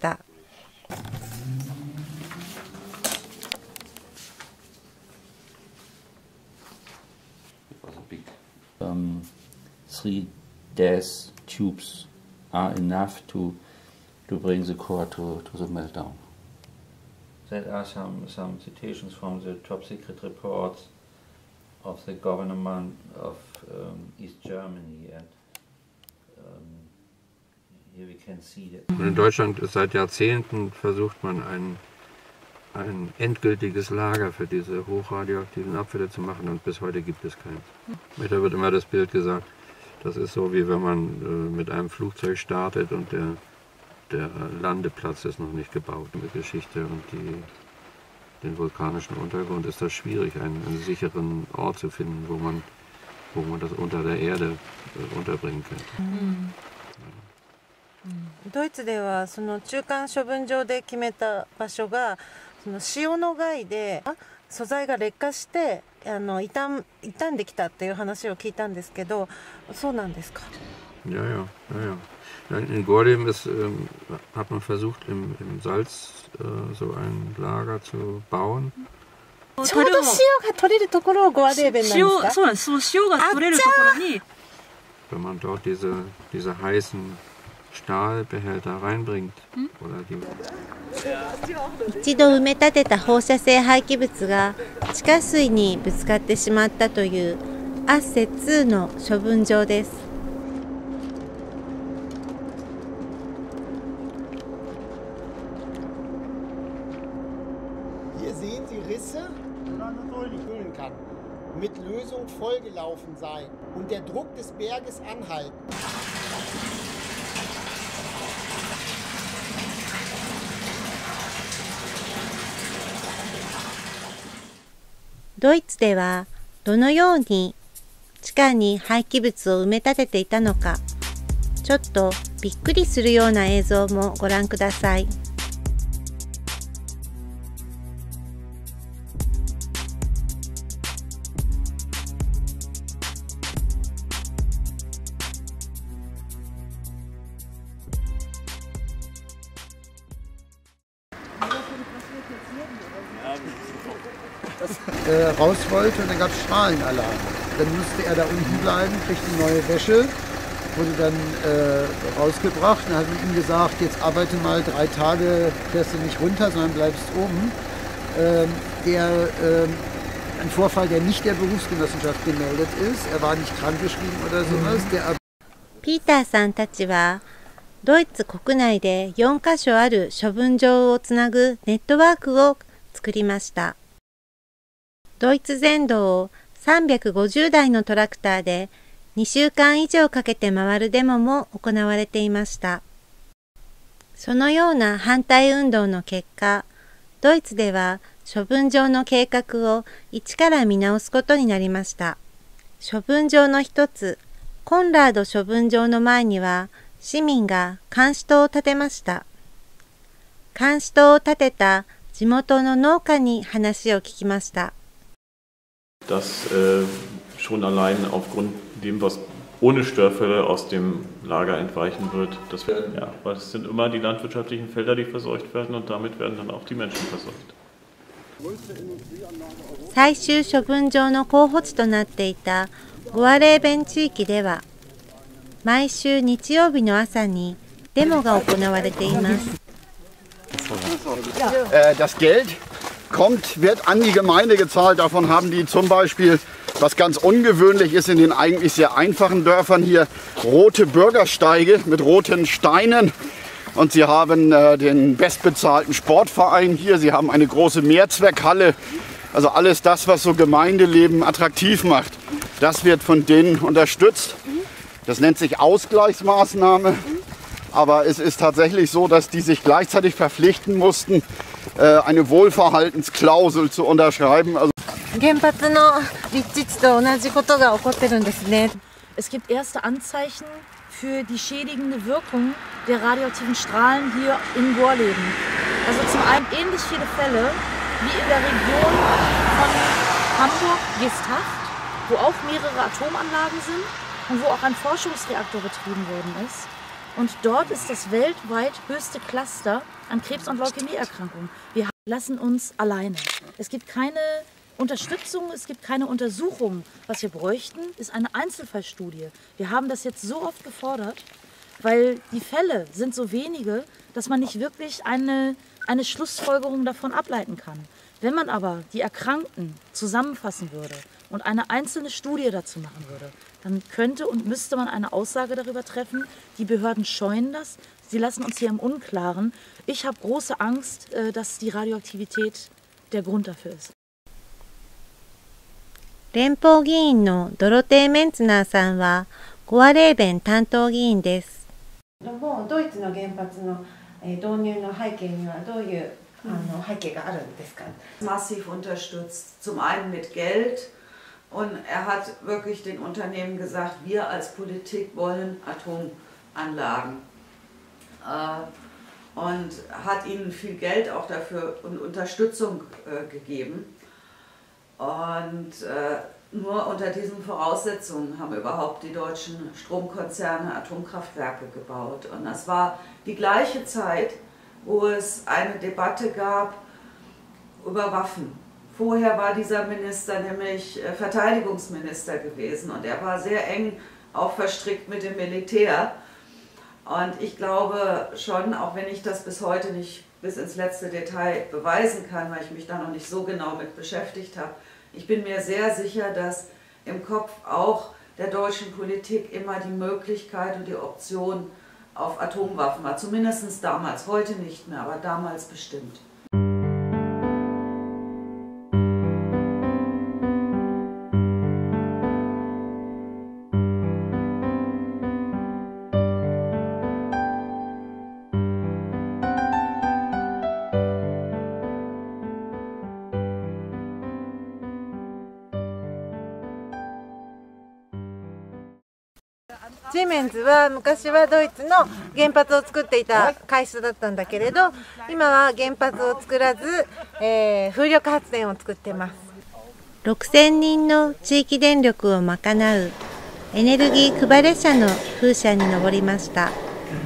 [SPEAKER 8] Um, three gas tubes are enough to to bring the core to, to the meltdown. There are some some citations from the top secret reports of the government of um, East Germany, and um, here we can see that.
[SPEAKER 9] Und in Deutschland seit Jahrzehnten versucht man ein ein endgültiges Lager für diese hochradioaktiven Abfälle zu machen, und bis heute gibt es keins. Da wird immer das Bild gesagt, das ist so, wie wenn man äh, mit einem Flugzeug startet und der, der Landeplatz ist noch nicht gebaut. Mit der Geschichte und die, den vulkanischen Untergrund ist das schwierig, einen, einen sicheren Ort zu finden, wo man, wo man das unter der Erde äh, unterbringen könnte.
[SPEAKER 6] Mhm. ドイツではその中間処分場で決めた場所がその塩の害で素材が劣化してあの傷ん、傷んできたっていう話を聞いたんですけど、そうなんですか？
[SPEAKER 9] Ja, ja, ja, ja. In Gorleben ist, ähm, hat man versucht, im, im Salz äh, so ein Lager zu bauen.
[SPEAKER 6] ちょうど塩が取れるところをゴアレーベンなんですか？
[SPEAKER 4] そうなんです。その塩が取れるところに。
[SPEAKER 9] Wenn man dort diese, diese heißen Stahlbehälter reinbringt, oder die
[SPEAKER 6] 一度埋め立てた放射性廃棄物が地下水にぶつかってしまったというアッセにの処分場です。
[SPEAKER 10] Hier sehen Sie Risse, die man nicht füllen kann. Mit Lösung vollgelaufen sein und der Druck des Berges anhalten.
[SPEAKER 6] ドイツではどのように地下に廃棄物を埋め立てていたのか、ちょっとびっくりするような映像もご覧ください。
[SPEAKER 7] Äh, raus wollte und dann gab es Strahlenalarm. Dann musste er da unten bleiben, kriegte neue Wäsche, wurde dann äh, rausgebracht. Dann hat man ihm gesagt, jetzt arbeite mal drei Tage, fährst du nicht runter, sondern bleibst oben. Ähm, der, ähm, ein Vorfall, der nicht der Berufsgenossenschaft gemeldet ist, er war nicht krankgeschrieben oder sowas. Der
[SPEAKER 6] ピーターさんたちはドイツ国内でよんかしょある処分場をつなぐネットワークを作りました。ドイツ全土をさんびゃくごじゅうだいのトラクターでにしゅうかん以上かけて回るデモも行われていました。そのような反対運動の結果、ドイツでは処分場の計画を一から見直すことになりました。処分場の一つ、コンラード処分場の前には市民が監視塔を建てました。監視塔を建てた地元の農家に話を聞きました。
[SPEAKER 11] Dass äh, schon allein aufgrund dem, was ohne Störfälle aus dem Lager entweichen wird, das werden, ja, weil es sind immer die landwirtschaftlichen Felder, die verseucht werden, und damit werden dann auch die Menschen verseucht.
[SPEAKER 6] 最終処分場の候補地となっていたゴアレーベン地域では、毎週日曜日の朝にデモが行われています。
[SPEAKER 7] Das Geld kommt, wird an die Gemeinde gezahlt. Davon haben die zum Beispiel
[SPEAKER 12] Was ganz ungewöhnlich ist in den eigentlich sehr einfachen Dörfern hier, rote Bürgersteige mit roten Steinen. Und sie haben äh, den bestbezahlten Sportverein hier, sie haben eine große Mehrzweckhalle. Also alles das, was so Gemeindeleben attraktiv macht, das wird von denen unterstützt. Das nennt sich Ausgleichsmaßnahme. Aber es ist tatsächlich so, dass die sich gleichzeitig verpflichten mussten, äh, eine Wohlverhaltensklausel zu unterschreiben. Also
[SPEAKER 13] Es gibt erste Anzeichen für die schädigende Wirkung der radioaktiven Strahlen hier in Gorleben. Also zum einen ähnlich viele Fälle wie in der Region von Hamburg-Gestacht, wo auch mehrere Atomanlagen sind und wo auch ein Forschungsreaktor betrieben worden ist. Und dort ist das weltweit höchste Cluster an Krebs- und Leukämieerkrankungen. Wir lassen uns alleine. Es gibt keine Unterstützung, es gibt keine Untersuchung. Was wir bräuchten, ist eine Einzelfallstudie. Wir haben das jetzt so oft gefordert, weil die Fälle sind so wenige, dass man nicht wirklich eine, eine Schlussfolgerung davon ableiten kann. Wenn man aber die Erkrankten zusammenfassen würde und eine einzelne Studie dazu machen würde, dann könnte und müsste man eine Aussage darüber treffen. Die Behörden scheuen das, sie lassen uns hier im Unklaren. Ich habe große Angst, dass die Radioaktivität der Grund dafür ist.
[SPEAKER 6] 連邦議員のドロテー・メンツナーさんはゴアレーベン担当議員です。
[SPEAKER 1] もうドイツの原発の導入の背景にはどういうあの背景があるんですか？
[SPEAKER 24] Massiv unterstützt, zum einen mit Geld und er hat wirklich den Unternehmen gesagt, wir als Politik wollen Atomanlagen äh, und hat ihnen viel Geld auch dafür und Unterstützung äh, gegeben. Und äh, nur unter diesen Voraussetzungen haben überhaupt die deutschen Stromkonzerne Atomkraftwerke gebaut. Und das war die gleiche Zeit, wo es eine Debatte gab über Waffen. Vorher war dieser Minister nämlich äh, Verteidigungsminister gewesen und er war sehr eng auch verstrickt mit dem Militär. Und ich glaube schon, auch wenn ich das bis heute nicht bis ins letzte Detail beweisen kann, weil ich mich da noch nicht so genau mit beschäftigt habe, ich bin mir sehr sicher, dass im Kopf auch der deutschen Politik immer die Möglichkeit und die Option auf Atomwaffen war. Zumindest damals, heute nicht mehr, aber damals bestimmt.
[SPEAKER 1] シーメンズは昔はドイツの原発を作っていた会社だったんだけれど、今は原発を作らず、えー、風力発電を作っています。
[SPEAKER 6] ろくせんにんの地域電力を賄うエネルギー配れ車の風車に登りました。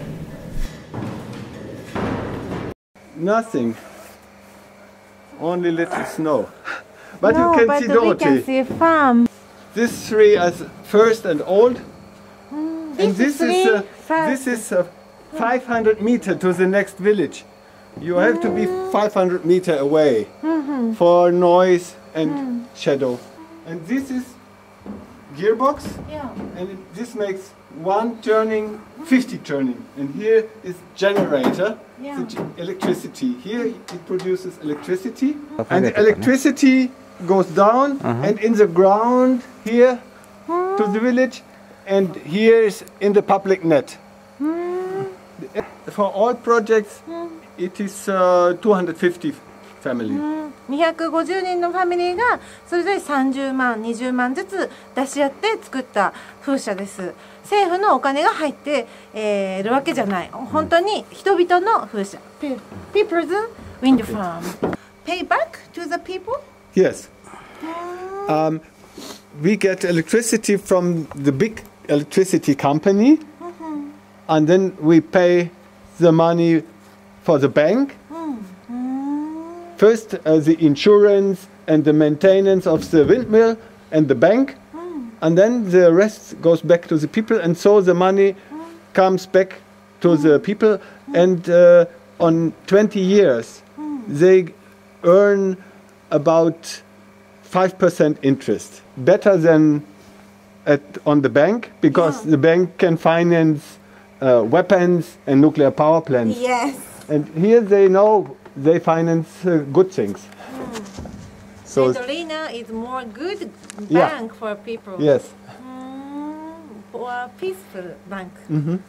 [SPEAKER 15] Nothing. Only little snow. But
[SPEAKER 1] no,
[SPEAKER 15] you can
[SPEAKER 1] but
[SPEAKER 15] see
[SPEAKER 1] we
[SPEAKER 15] Dorothy.
[SPEAKER 1] Can see a farm.
[SPEAKER 15] This tree is first and old. And this is uh, this is uh, five hundred meter to the next village. You have to be five hundred meter away mm-hmm. for noise and mm. shadow. And this is gearbox, yeah. and it, this makes one turning, fifty turning. And here is generator, yeah. the electricity. Here it produces electricity, and the electricity goes down, uh-huh. and in the ground here mm. to the village. And here is in the public net. Mm. For all projects, mm. it is uh, two hundred fifty family.
[SPEAKER 1] にひゃくごじゅうにんのファミリーがそれぞれさんじゅうまん、にじゅうまんずつ出し合って作った風車です。政府のお金が入ってい、えー、るわけじゃない。本当に人々の風車。People's wind farm. Pay back to the people?
[SPEAKER 15] Yes. Um, we get electricity from the big electricity company, mm-hmm. and then we pay the money for the bank. Mm-hmm. First uh, the insurance and the maintenance of the windmill and the bank, mm. and then the rest goes back to the people, and so the money mm. comes back to mm. the people, mm. and uh, on twenty years mm. they earn about five percent interest, better than at, on the bank, because yeah. the bank can finance uh, weapons and nuclear power plants.
[SPEAKER 6] Yes.
[SPEAKER 15] And here they know they finance uh, good things.
[SPEAKER 6] Mm.
[SPEAKER 15] So
[SPEAKER 6] Medolina is more good bank
[SPEAKER 15] yeah.
[SPEAKER 6] for people.
[SPEAKER 15] Yes.
[SPEAKER 6] Mm, for a peaceful bank.
[SPEAKER 15] Mm-hmm.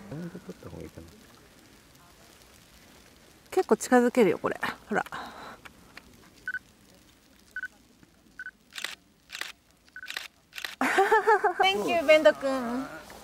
[SPEAKER 6] 結構近づけるよこれ。ほら。Thank you ベンド君。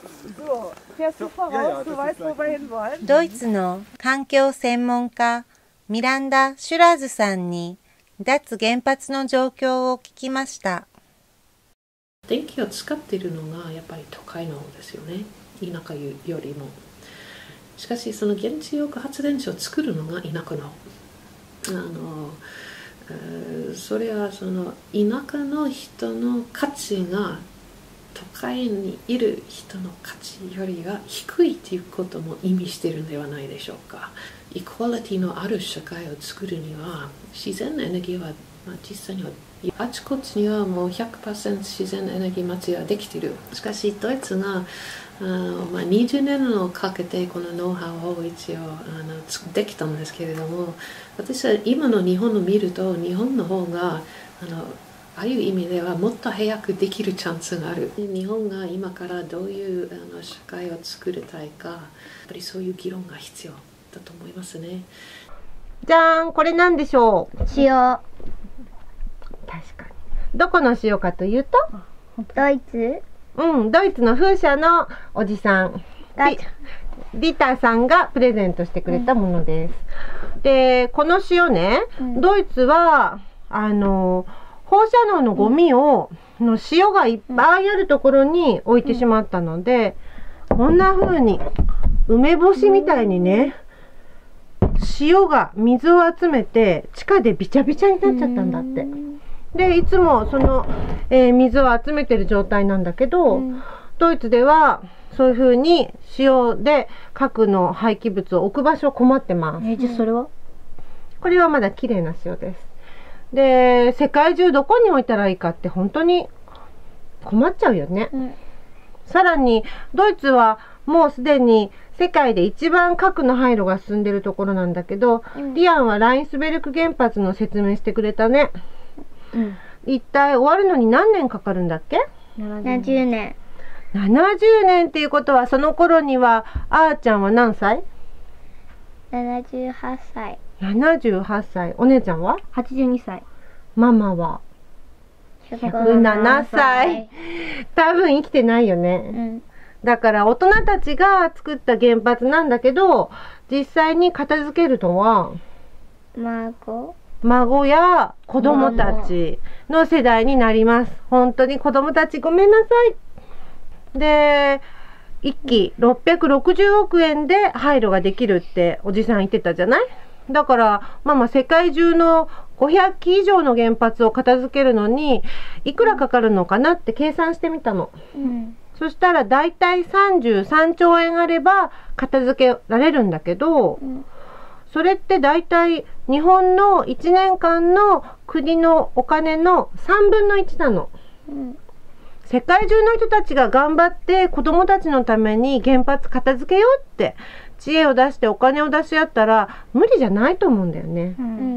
[SPEAKER 6] ドイツの環境専門家ミランダ・シュラーズさんに脱原発の状況を聞きました。
[SPEAKER 3] 電気を使っているのがやっぱり都会の方ですよね、田舎よりも。しかしその原子力発電所を作るのが田舎のあの、えー、それはその田舎の人の価値が都会にいる人の価値よりは低いということも意味しているのではないでしょうか。イクワリティのある社会を作るには自然エネルギーは、まあ、実際にはあちこちにはもう ひゃくパーセント 自然エネルギー活用できている。しかしドイツがあまあ、にじゅうねんをかけてこのノウハウを一応あのできたんですけれども、私は今の日本を見ると日本の方があのああいう意味ではもっと早くできるチャンスがある。日本が今からどういうあの社会を作りたいか、やっぱりそういう議論が必要だと思いますね。
[SPEAKER 6] じゃーん、これなんでしょう？
[SPEAKER 5] 塩。
[SPEAKER 6] 確かに。どこの塩かというと？
[SPEAKER 5] ドイツ？
[SPEAKER 6] うん、ドイツの風車のおじさんリ、リタさんがプレゼントしてくれたものです。うん、で、この塩ね、うん、ドイツはあの放射能のゴミを、うん、の塩がいっぱいあるところに置いてしまったので、うん、こんな風に梅干しみたいにね、うん、塩が水を集めて地下でびちゃびちゃになっちゃったんだって。うんでいつもその、えー、水を集めてる状態なんだけど、うん、ドイツではそういうふうに塩で核の廃棄物を置く場所困ってます。
[SPEAKER 5] えー、じゃあそれは？
[SPEAKER 6] これはまだ綺麗な塩です。で世界中どこに置いたらいいかって本当に困っちゃうよね。うん、さらにドイツはもうすでに世界で一番核の廃炉が進んでるところなんだけど、うん、リアンはラインスベルク原発の説明してくれたね。うん、一体終わるのに何年かかるんだっけ？
[SPEAKER 5] ななじゅうね
[SPEAKER 6] ん。ななじゅうねんっていうことはその頃にはあーちゃんは何歳？
[SPEAKER 5] ななじゅうはっさい。
[SPEAKER 6] ななじゅうはっさい。お姉ちゃんは？
[SPEAKER 5] はちじゅうにさい。
[SPEAKER 6] ママは？ひゃくななさい。多分生きてないよね。うん、だから大人たちが作った原発なんだけど、実際に片付けるのは
[SPEAKER 5] 孫？
[SPEAKER 6] 孫や子供たちの世代になります。本当に子供たちごめんなさい。で、いっきろっぴゃくろくじゅうおくえんで廃炉ができるっておじさん言ってたじゃない？だからママ世界中のごひゃくき以上の原発を片付けるのにいくらかかるのかなって計算してみたの。うん、そしたらだいたいさんじゅうさんちょうえんあれば片付けられるんだけど、うんそれって大体日本のいちねんかんの国のお金のさんぶんのいちなの、うん、世界中の人たちが頑張って子どもたちのために原発片付けようって知恵を出してお金を出し合ったら無理じゃないと思うんだよね、うん、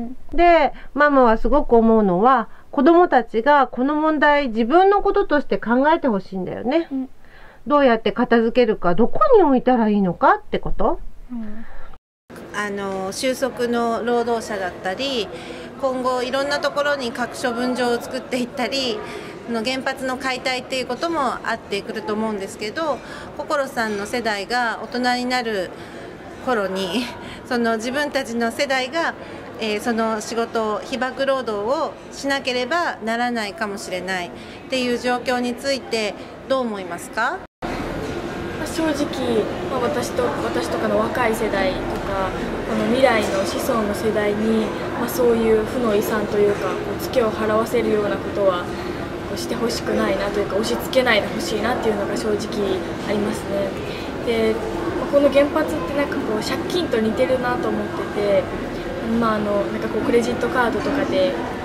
[SPEAKER 6] でママはすごく思うのは子どもたちがこの問題自分のこととして考えてほしいんだよね、うん、どうやって片付けるかどこに置いたらいいのかってこと、うんあの収束の労働者だったり今後いろんなところに核処分場を作っていったりの原発の解体っていうこともあってくると思うんですけど心さんの世代が大人になる頃にその自分たちの世代が、えー、その仕事を被爆労働をしなければならないかもしれないっていう状況についてどう思いますか？
[SPEAKER 16] 正直、まあ、私と私とかの若い世代とかこの未来の子孫の世代に、まあ、そういう負の遺産というかツケを払わせるようなことはしてほしくないなというか押し付けないでほしいなっていうのが正直ありますね。で、まあ、この原発ってなんかこう借金と似てるなと思ってて、まあ、あのなんかこうクレジットカードとかで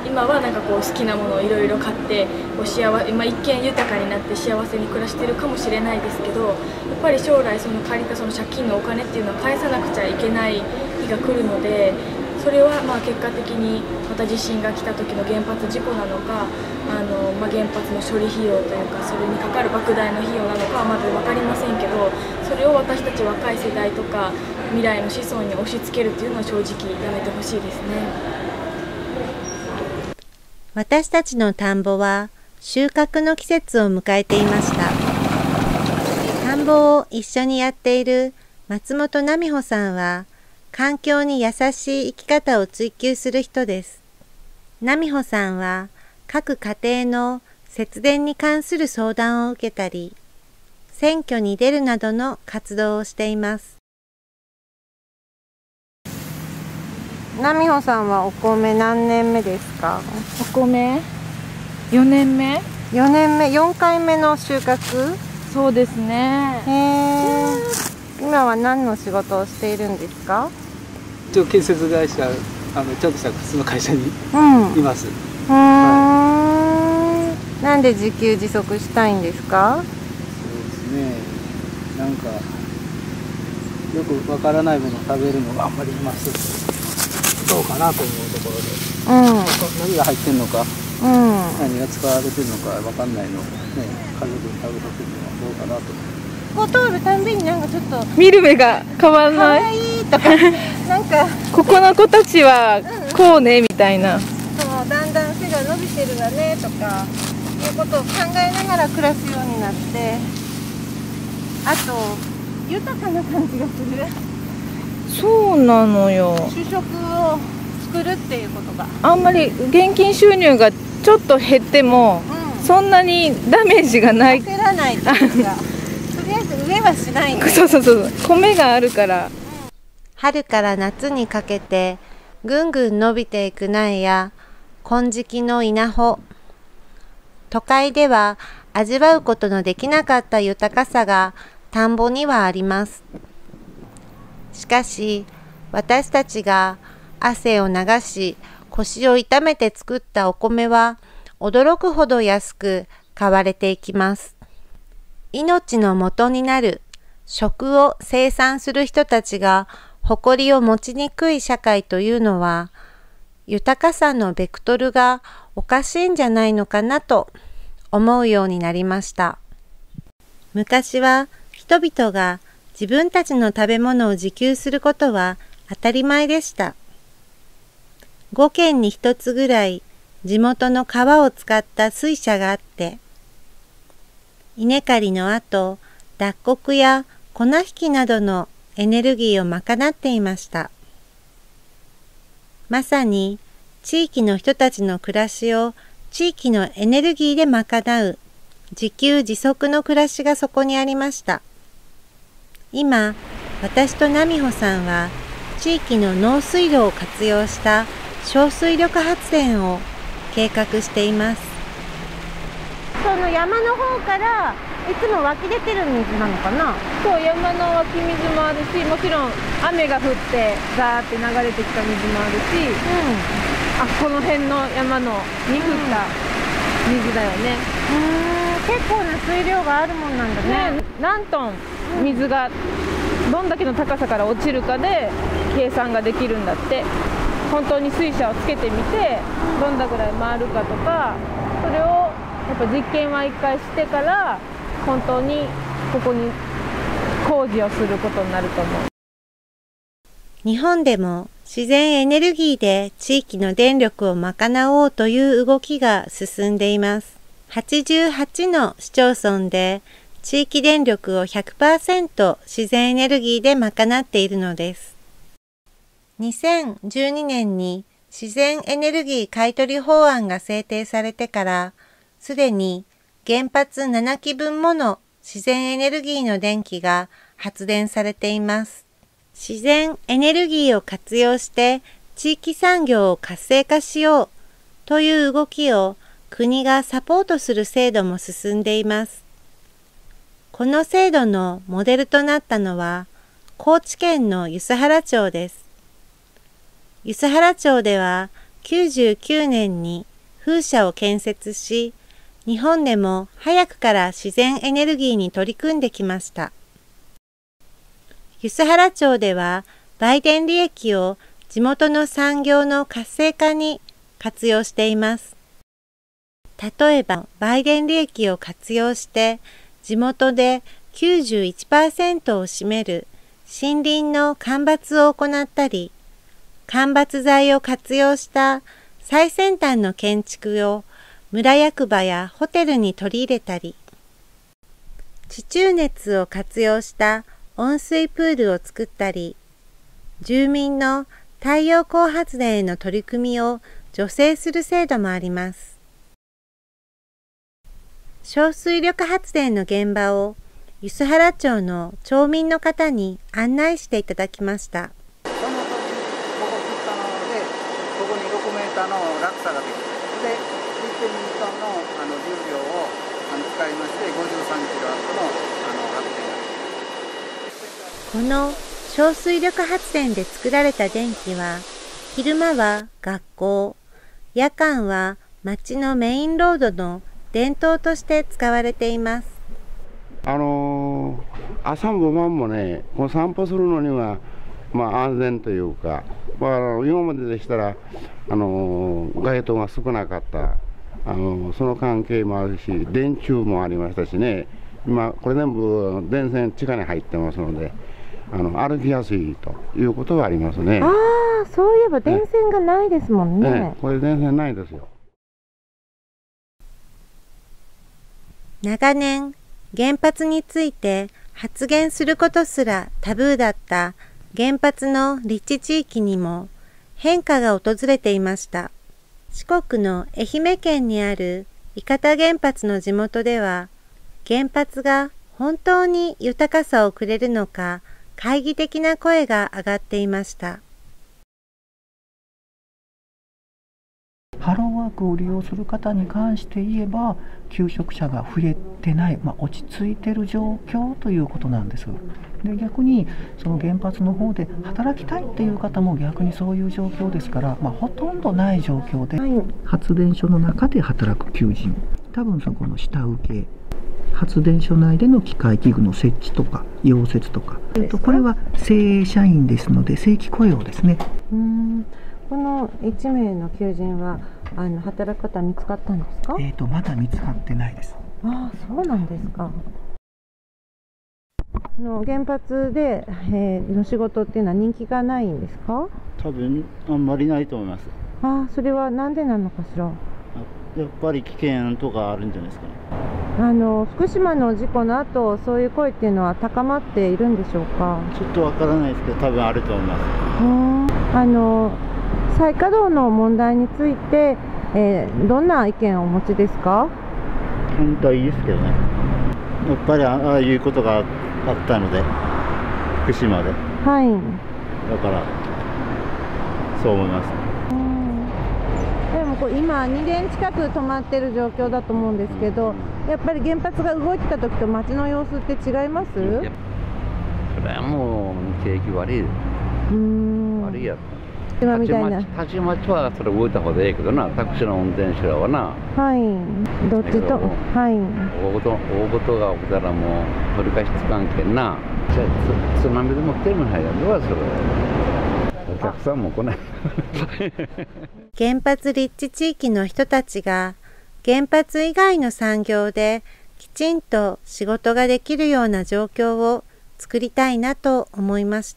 [SPEAKER 16] 今はなんかこう好きなものをいろいろ買ってこう幸せ、まあ、一見豊かになって幸せに暮らしてるかもしれないですけど、やっぱり将来その借りたその借金のお金っていうのは返さなくちゃいけない日が来るので、それはまあ結果的にまた地震が来た時の原発事故なのか、あの、まあ、原発の処理費用というかそれにかかる莫大な費用なのかはまだ分かりませんけど、それを私たち若い世代とか未来の子孫に押し付けるというのは正直やめてほしいですね。
[SPEAKER 6] 私たちの田んぼは収穫の季節を迎えていました。田んぼを一緒にやっている松本奈美穂さんは環境に優しい生き方を追求する人です。奈美穂さんは各家庭の節電に関する相談を受けたり、選挙に出るなどの活動をしています。奈美穂さんはお米何年目ですか？
[SPEAKER 16] お米よねんめ。
[SPEAKER 6] よねんめ、よんかいめの収穫？
[SPEAKER 16] そうですね。
[SPEAKER 6] へー。今は何の仕事をしているんですか？
[SPEAKER 2] 一応建設会社、あのちゃんとした普通の会社にいます。
[SPEAKER 6] うん、うーん、はい、なんで自給自足したいんですか？
[SPEAKER 2] そうですね。なんかよくわからないものを食べるのがあんまり今すぐどうかなと思うところで、うん、何が入ってるのか、うん、何が使われてるのかわかんないのを、ね、家族に食べさせるのはどうかなと。
[SPEAKER 6] こう通るたんびになんかちょっと
[SPEAKER 16] 見る目が変わらない。
[SPEAKER 6] 可愛いとかなんか
[SPEAKER 16] ここの子たちはこうねみたいな。
[SPEAKER 6] そうだんだん背が伸びてるわねとかいうことを考えながら暮らすようになって、あと豊かな感じがする。
[SPEAKER 16] そうなのよ。
[SPEAKER 6] 主食を作るっていうことが
[SPEAKER 16] あんまり現金収入がちょっと減っても、うん、そんなにダメージがない。
[SPEAKER 6] 焦らないっていうかとりあえず植えはしないんで。
[SPEAKER 16] そうそうそう、米があるから。
[SPEAKER 6] 春から夏にかけてぐんぐん伸びていく苗や金色の稲穂、都会では味わうことのできなかった豊かさが田んぼにはあります。しかし私たちが汗を流し腰を痛めて作ったお米は驚くほど安く買われていきます。命の元になる食を生産する人たちが誇りを持ちにくい社会というのは、豊かさのベクトルがおかしいんじゃないのかなと思うようになりました。昔は人々が自分たちの食べ物を自給することは当たり前でした。ごけんにひとつぐらい地元の川を使った水車があって、稲刈りの後、脱穀や粉引きなどのエネルギーを賄っていました。まさに地域の人たちの暮らしを地域のエネルギーで賄う自給自足の暮らしがそこにありました。今、私と奈美穂さんは地域の農水路を活用した小水力発電を計画しています。その山の方からいつも湧き出てる水なのかな？
[SPEAKER 16] そう、山の湧き水もあるし、もちろん雨が降ってザーって流れてきた水もあるし、うん、あ、この辺の山のに降った水だよね。
[SPEAKER 6] うん、結構な水量があるもんなんだね。
[SPEAKER 16] ね、何トン水がどんだけの高さから落ちるかで計算ができるんだって。本当に水車をつけてみてどんだぐらい回るかとか、それをやっぱ実験は一回してから本当にここに工事をすることになると思う。
[SPEAKER 6] 日本でも自然エネルギーで地域の電力を賄おうという動きが進んでいます。はちじゅうはちの市町村で地域電力を ひゃくパーセント 自然エネルギーで賄っているのです。にせんじゅうにねんに自然エネルギー買取法案が制定されてから、すでに原発ななきぶんもの自然エネルギーの電気が発電されています。自然エネルギーを活用して地域産業を活性化しようという動きを国がサポートする制度も進んでいます。この制度のモデルとなったのは高知県の梼原町です。梼原町ではきゅうじゅうきゅうねんに風車を建設し、日本でも早くから自然エネルギーに取り組んできました。梼原町では売電利益を地元の産業の活性化に活用しています。例えば売電利益を活用して地元で きゅうじゅういちパーセント を占める森林の間伐を行ったり、間伐材を活用した最先端の建築を村役場やホテルに取り入れたり、地中熱を活用した温水プールを作ったり、住民の太陽光発電への取り組みを助成する制度もあります。小水力発電の現場を梼原町の町民の方に案内していただきました。
[SPEAKER 17] その時ここ降ったので、ここにろくメーターの落差ができて、でいってんにトンのあの重量をあの使いまして、ごじゅうさんキロワットのあの発
[SPEAKER 6] 電が。この小水力発電で作られた電気は、昼間は学校、夜間は町のメインロードの電灯として使われています。
[SPEAKER 19] あのー、朝も晩もね、こう散歩するのには、まあ、安全というか、まあ、今まででしたら、あのー、街灯が少なかった、あのー、その関係もあるし、電柱もありましたしね、今、これ全部電線地下に入ってますので、あの歩きやすいということはありますね。
[SPEAKER 6] ああ、そういえば電線がないですもんね。
[SPEAKER 19] ね、これ電線ないですよ。
[SPEAKER 6] 長年、原発について発言することすらタブーだった原発の立地地域にも変化が訪れていました。四国の愛媛県にある伊方原発の地元では、原発が本当に豊かさをくれるのか、懐疑的な声が上がっていました。
[SPEAKER 20] ハローワークを利用する方に関して言えば、求職者が増えてない、まあ、落ち着いている状況ということなんです。で逆にその原発の方で働きたいっていう方も逆にそういう状況ですから、まあ、ほとんどない状況で、はい、発電所の中で働く求人、多分そこの下請け、発電所内での機械器具の設置とか溶接とか、えっと、これは正社員ですので正規雇用ですね。
[SPEAKER 6] うーん、このいち名の求人はあの働く方見つかったんですか？
[SPEAKER 20] えっとまだ見つかってないです。
[SPEAKER 6] ああ、そうなんですか。の原発で、えー、の仕事っていうのは人気がないんですか？
[SPEAKER 21] 多分あんまりないと思います。
[SPEAKER 6] ああ、それはなんでなのかしら。
[SPEAKER 21] やっぱり危険とかあるんじゃないですかね。
[SPEAKER 6] あの福島の事故の後、そういう声っていうのは高まっているんでしょうか？
[SPEAKER 21] ちょっとわからないですけど、多分あると思います。
[SPEAKER 6] うん、あの再稼働の問題について、えー、どんな意見をお持ちですか？
[SPEAKER 21] 本当はいいですけどね。やっぱりああいうことがあったので、福島で。
[SPEAKER 6] はい。
[SPEAKER 21] だからそう思います。
[SPEAKER 6] でもこう今にねん近く止まってる状況だと思うんですけど、やっぱり原発が動いてた時と街の様子って違います？そ
[SPEAKER 19] れはもう景気悪い。う
[SPEAKER 6] ーん。
[SPEAKER 19] 悪いやつ。
[SPEAKER 6] 今みたいな。
[SPEAKER 19] たちまちはそれ動いた方がいいけどな、タクシーの運転手らはな。
[SPEAKER 6] はい。どっちと。はい。
[SPEAKER 19] 大事大事が起きたらもう取り返しつかんけんな。じゃあ津波でも来てもないやろそれ。お客さんも来ない。
[SPEAKER 6] 原発立地地域の人たちが原発以外の産業できちんと仕事ができるような状況を作りたいなと思いました。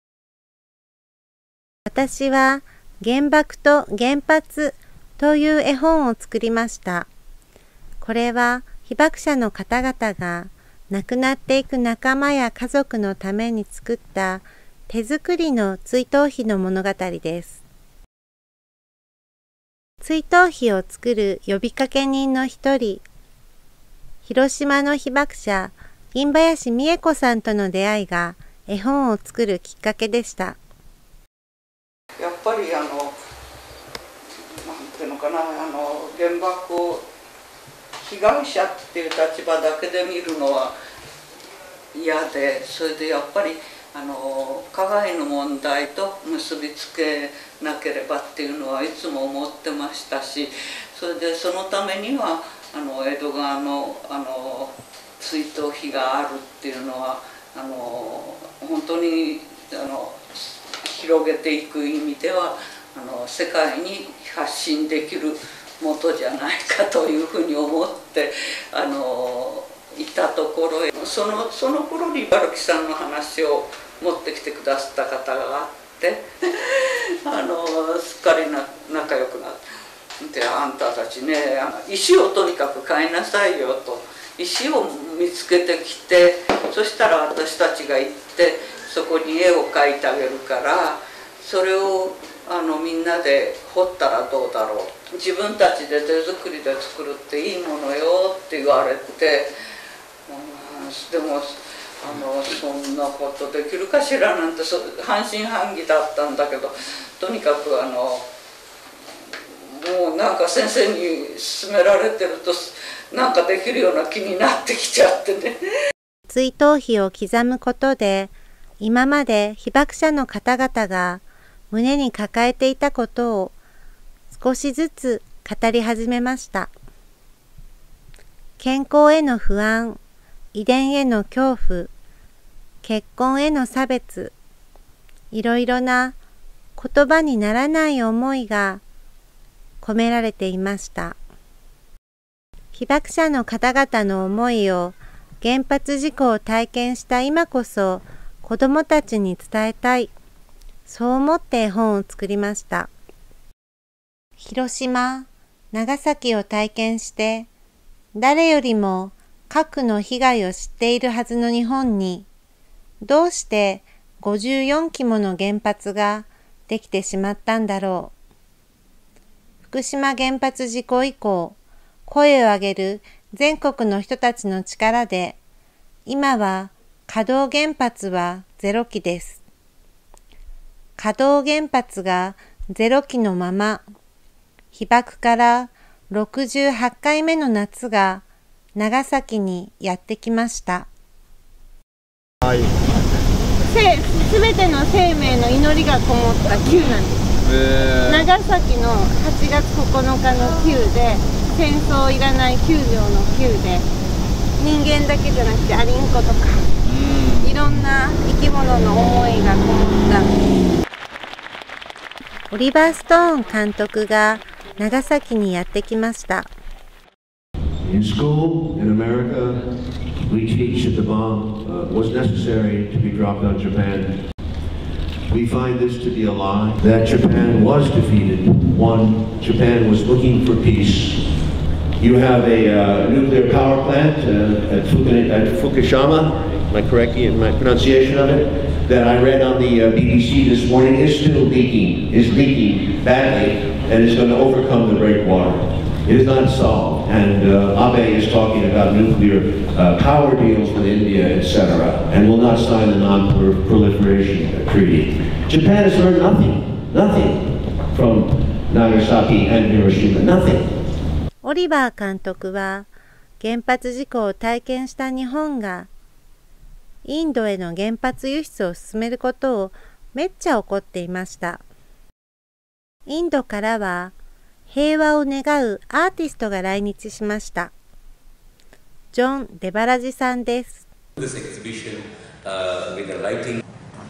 [SPEAKER 6] 私は原爆と原発という絵本を作りました。これは被爆者の方々が亡くなっていく仲間や家族のために作った手作りの追悼碑の物語です。追悼碑を作る呼びかけ人の一人、広島の被爆者、銀林美恵子さんとの出会いが絵本を作るきっかけでした。
[SPEAKER 25] やっぱりあの、なんていうのかな、あの原爆を被害者っていう立場だけで見るのは嫌で、それでやっぱりあの加害の問題と結びつけなければっていうのはいつも思ってましたし、それでそのためにはあの江戸川のあの追悼碑があるっていうのはあの本当にあの広げていく意味ではあの世界に発信できるもとじゃないかというふうに思ってあのいたところへ、そのその頃にバルキさんの話を持ってきてくださった方があってあのすっかりな仲良くなって、あんたたちね石をとにかく買いなさいよと。石を見つけてきて、そしたら私たちが行ってそこに絵を描いてあげるから、それをあのみんなで彫ったらどうだろう、自分たちで手作りで作るっていいものよって言われて、うん、でもあのそんなことできるかしらなんて半信半疑だったんだけど、とにかくあのもうなんか先生に勧められてるとなんかできるような気になってきちゃってね。
[SPEAKER 6] 追悼碑を刻むことで、今まで被爆者の方々が胸に抱えていたことを少しずつ語り始めました。健康への不安、遺伝への恐怖、結婚への差別、いろいろな言葉にならない思いが込められていました。被爆者の方々の思いを原発事故を体験した今こそ子どもたちに伝えたい、そう思って絵本を作りました。広島、長崎を体験して誰よりも核の被害を知っているはずの日本に、どうしてごじゅうよんきもの原発ができてしまったんだろう。福島原発事故以降、声を上げる全国の人たちの力で、今は稼働原発はゼロきです。稼働原発がゼロきのまま、被爆からろくじゅうはちかいめの夏が長崎にやってきました。
[SPEAKER 8] はい。
[SPEAKER 1] すべての生命の祈りがこもった球なんです。えー、長崎のはちがつここのかの球で、戦争いらないきゅうじょうのきゅうで、人間だけじゃなくてアリンコとか、うん、いろんな生き物の思いがこもった。オリバー・ストーン監督が長崎にやってきました。
[SPEAKER 14] In school in America, we teach that the bomb uh, was necessary to be dropped on Japan. We find this to be a lie, that Japan was defeated. One, Japan was looking for peace. You have a uh, nuclear power plant uh, at, Fuku at Fukushima, am I correct in my pronunciation of it? That I read on the uh, B B C this morning is still leaking, is leaking badly, and is going to overcome the breakwater. It is not solved, and uh, Abe is talking about nuclear uh, power deals with India, et cetera, and will not sign the non-proliferation treaty. Japan has learned nothing, nothing from Nagasaki and Hiroshima, nothing.
[SPEAKER 6] オリバー監督は原発事故を体験した日本がインドへの原発輸出を進めることをめっちゃ怒っていました。インドからは平和を願うアーティストが来日しました。ジョン・デバラジさんです。
[SPEAKER 18] This exhibition, uh, with the lighting.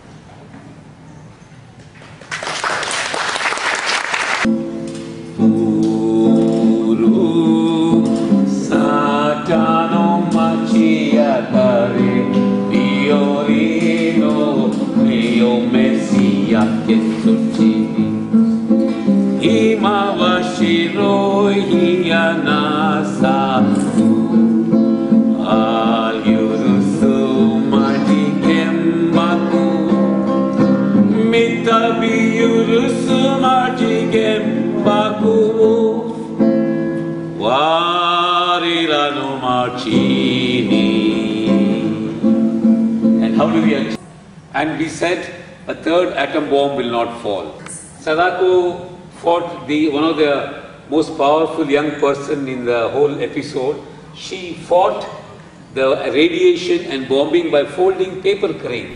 [SPEAKER 22] And how do we achieve? And we said a third atom bomb will not fall. Sadako fought the one of the most powerful young person in the whole episode. She fought the radiation and bombing by folding paper cranes.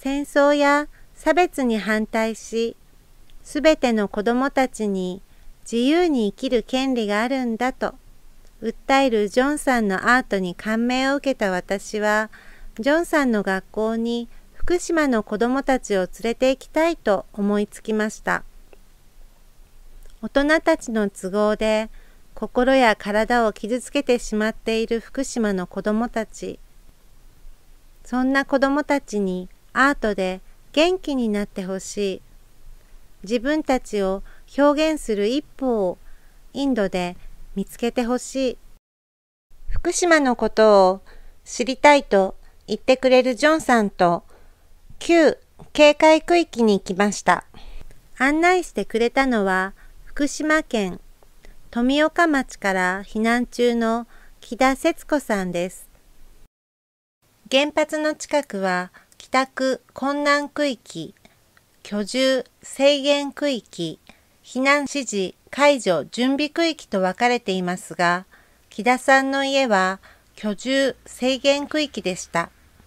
[SPEAKER 6] 戦争や差別に反対し、すべての子供たちに自由に生きる権利があるんだと訴えるジョンさんのアートに感銘を受けた私は、ジョンさんの学校に福島の子供たちを連れて行きたいと思いつきました。大人たちの都合で心や体を傷つけてしまっている福島の子供たち。そんな子供たちにアートで元気になってほしい。自分たちを表現する一歩をインドで見つけてほしい。福島のことを知りたいと言ってくれるジョンさんと旧警戒区域に行きました。案内してくれたのは福島県富岡町から避難中の木田節子さんです。原発の近くは帰宅困難区域、居住制限区域、避難指示解除準備区域と分かれていますが、木田さんの家は居住制限区域でした。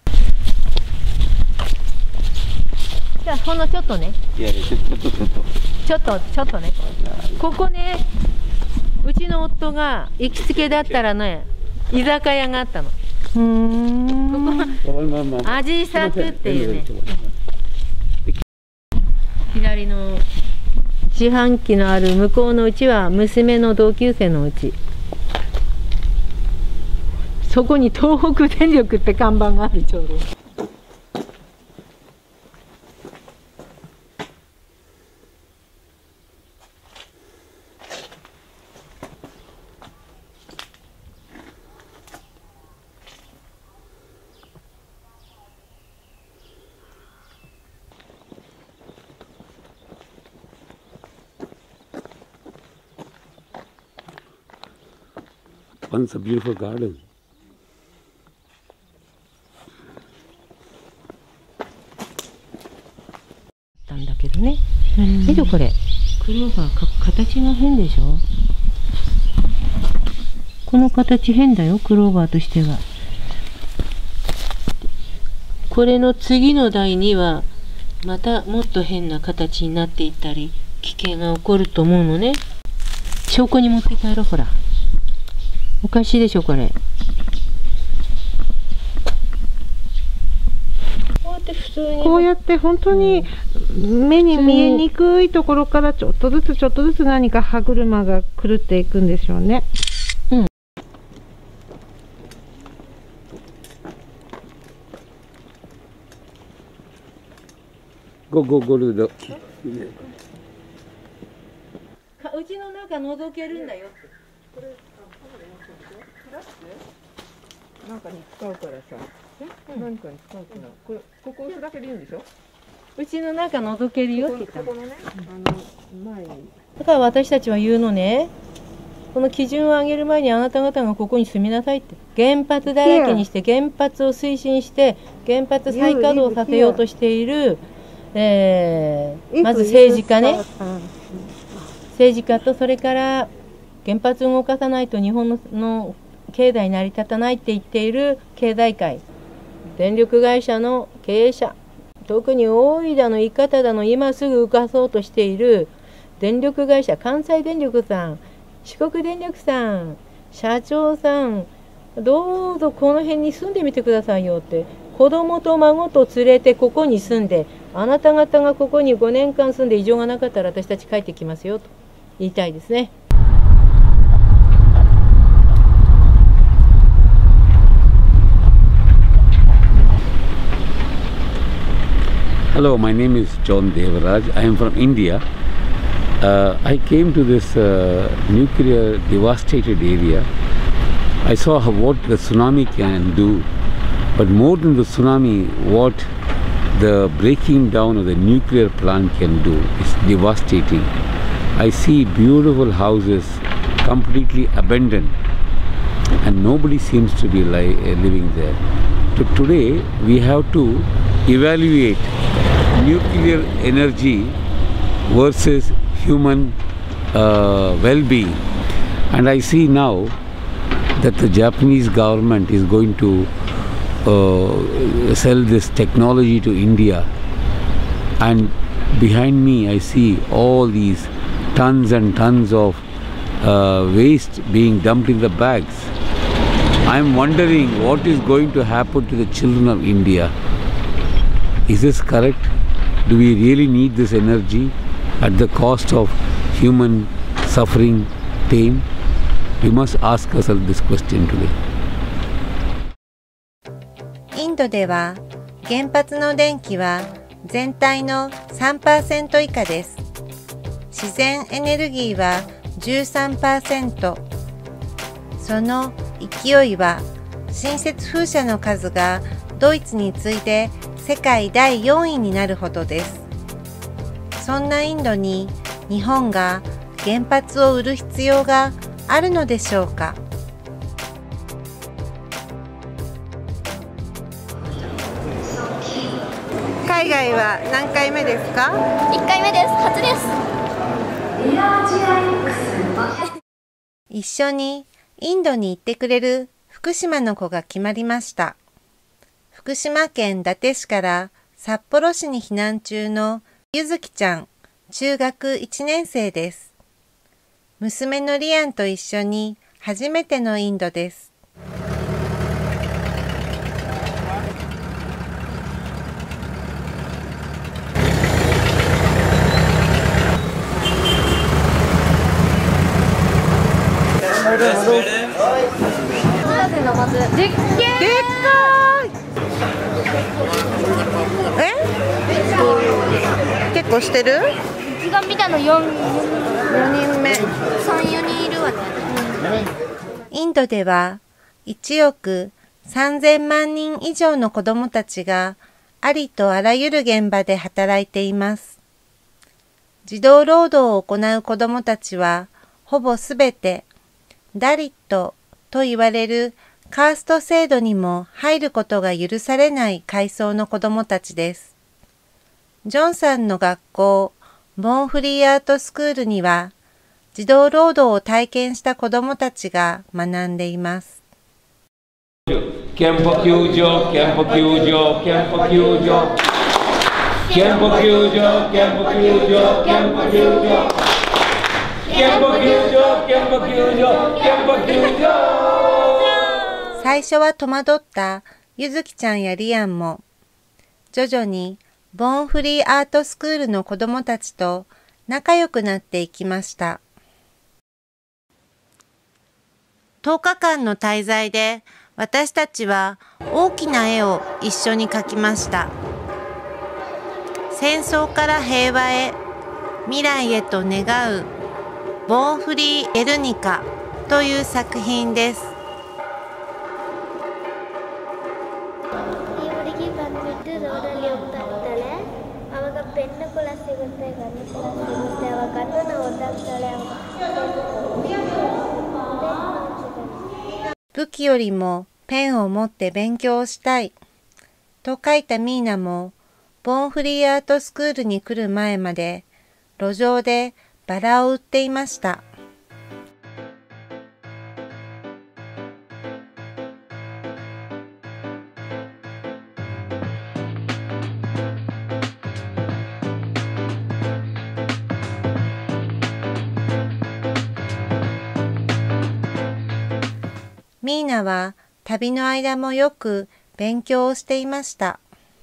[SPEAKER 4] じゃあほんのちょっとね。
[SPEAKER 9] いやいや、ちょっとちょっと。
[SPEAKER 4] ちょっとちょっとね。ここね、うちの夫が行きつけだったらね、居酒屋があったの。うーん。ここアジサクっていうね。左の自販機のある向こうのうちは娘の同級生のうち。そこに東北電力って看板があるちょうど。
[SPEAKER 9] Once a beautiful garden.
[SPEAKER 4] たんだけどね。見てこれ。クローバーか形が変でしょ。この形変だよ、クローバーとしては。これの次の代にはまたもっと変な形になっていったり危険が起こると思うのね。証拠に持って帰ろう、ほら。おかしいでしょこれ。こうやって普通にこうやって本当に目に見えにくいところからちょっとずつちょっとずつ何か歯車が狂っていくんでしょうね。うん。
[SPEAKER 9] Go go go to the.
[SPEAKER 4] うちの中覗けるんだよって。これなんかに使うからさ、え、何かに使うから、これここ押すだけでいいんでしょ。うちの中覗けるよって言ったの。ここのね、あの前に。だから私たちは言うのね。この基準を上げる前にあなた方がここに住みなさいって。原発だらけにして原発を推進して原発再稼働させようとしている、えー、まず政治家ね。政治家とそれから原発を動かさないと日本のの経済成り立たないって言っている経済界、電力会社の経営者、特に大井だの伊方だの今すぐ浮かそうとしている電力会社、関西電力さん、四国電力さん、社長さん、どうぞこの辺に住んでみてくださいよって、子供と孫と連れてここに住んで、あなた方がここにごねんかん住んで異常がなかったら私たち帰ってきますよと言いたいですね。
[SPEAKER 9] Hello, my name is John Devaraj. I am from India. Uh, I came to this uh, nuclear devastated area. I saw how, what the tsunami can do, but more than the tsunami, what the breaking down of the nuclear plant can do is devastating. I see beautiful houses completely abandoned and nobody seems to be li living there. So today we have to evaluate nuclear energy versus human uh, well-being, and I see now that the Japanese government is going to uh, sell this technology to India, and behind me I see all these tons and tons of uh, waste being dumped in the bags. I am wondering what is going to happen to the children of India. Is this correct? Do we really need this energy at the cost of human suffering, pain? We must ask ourselves this question today.
[SPEAKER 6] インドでは原発の電気は全体の さんパーセント 以下です。自然エネルギーは じゅうさんパーセント。その勢いは新設風車の数がドイツに次いで世界だいよんいになるほどです。そんなインドに日本が原発を売る必要があるのでしょうか。海外は何回目ですか？
[SPEAKER 5] いっかいめです。初です。
[SPEAKER 6] 一緒にインドに行ってくれる福島の子が決まりました。福島県伊達市から札幌市に避難中のゆずきちゃん、中学いちねん生です。娘のリアンと一緒に初めてのインドです。
[SPEAKER 5] でっけー。でっか
[SPEAKER 6] い。え？結構してる？
[SPEAKER 5] うちが見たのよんにん
[SPEAKER 6] め。
[SPEAKER 5] さん、よにんいるわね。
[SPEAKER 6] インドではいちおくさんぜんまんにん以上の子どもたちがありとあらゆる現場で働いています。児童労働を行う子どもたちはほぼすべてダリットと言われるカースト制度にも入ることが許されない階層の子どもたちです。ジョンさんの学校、ボンフリーアートスクールには、児童労働を体験した子どもたちが学んでいます。
[SPEAKER 22] キャンプ球場、キャンプ球場、キャンプ球場、キャンプ球場、キャンプ球場、キャンプ球場、キャンプ球場、キャンプ球場、キャンプ球場。
[SPEAKER 6] 最初は戸惑ったゆずきちゃんやリアンも、徐々にボーンフリーアートスクールの子どもたちと仲良くなっていきました。とおかかんの滞在で私たちは大きな絵を一緒に描きました。戦争から平和へ、未来へと願うボーンフリー・ゲルニカという作品です。武器よりもペンを持って勉強したいと書いたミーナも、ボーンフリーアートスクールに来る前まで路上でバラを売っていました。ミーナは旅の間もよく勉強をしていました。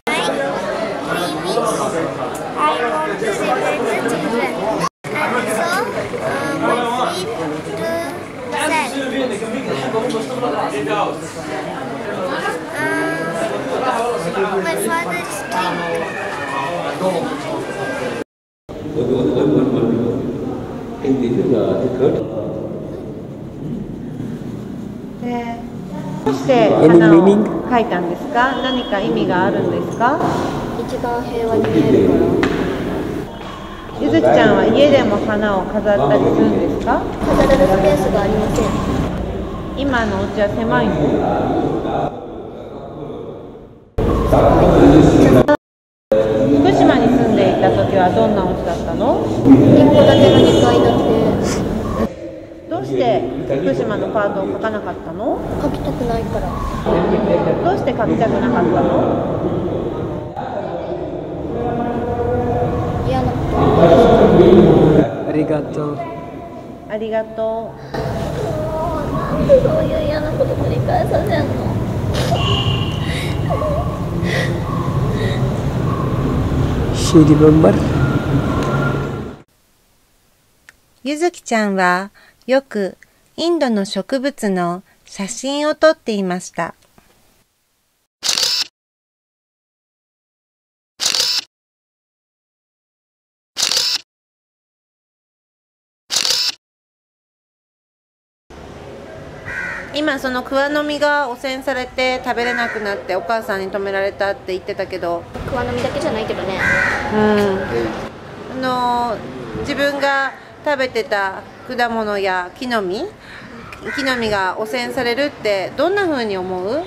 [SPEAKER 6] どうして花を描いたんですか？何か意味があるんですか？
[SPEAKER 5] 一番平和に見えるから。
[SPEAKER 6] ゆずきちゃんは家でも花を飾ったりするんですか？
[SPEAKER 5] 飾れるスペースがありません。
[SPEAKER 6] 今のお家は狭いんですか？福島に住んでいた時はどんなお家だったの？
[SPEAKER 5] 一戸建てのにかい建て。
[SPEAKER 6] どうし
[SPEAKER 1] して福島のパートを書かなかったの？
[SPEAKER 5] 書きたくないから。
[SPEAKER 1] どうして書きたくなかったの？
[SPEAKER 5] 嫌なこと。
[SPEAKER 7] ありがとう。
[SPEAKER 1] ありがとう。
[SPEAKER 5] なんでそういう嫌なこと繰り返させんの？
[SPEAKER 6] ゆずきちゃんはよくインドの植物の写真を撮っていました。
[SPEAKER 1] 今その桑の実が汚染されて食べれなくなってお母さんに止められたって言ってたけど、
[SPEAKER 5] 桑の実だけじゃないけどね。
[SPEAKER 1] うん、あの自分が食べてた果物や木の実木の実が汚染されるってどんな風に思う？うん、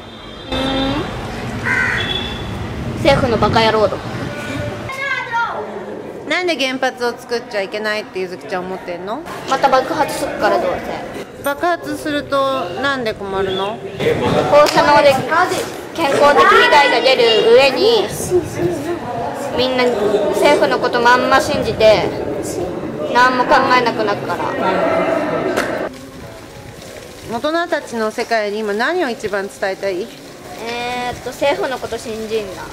[SPEAKER 5] 政府のバカ野郎だ。
[SPEAKER 1] なんで原発を作っちゃいけないってゆずきちゃん思ってんの？
[SPEAKER 5] また爆発するからどうせ。
[SPEAKER 1] 爆発するとなんで困るの？
[SPEAKER 5] 放射能で健康的被害が出る上にみんな政府のことまんま信じて何も考えなくなるから。
[SPEAKER 1] 大人たちの世界に今何を一番伝えたい？
[SPEAKER 5] えーっと政府のこと信じんな。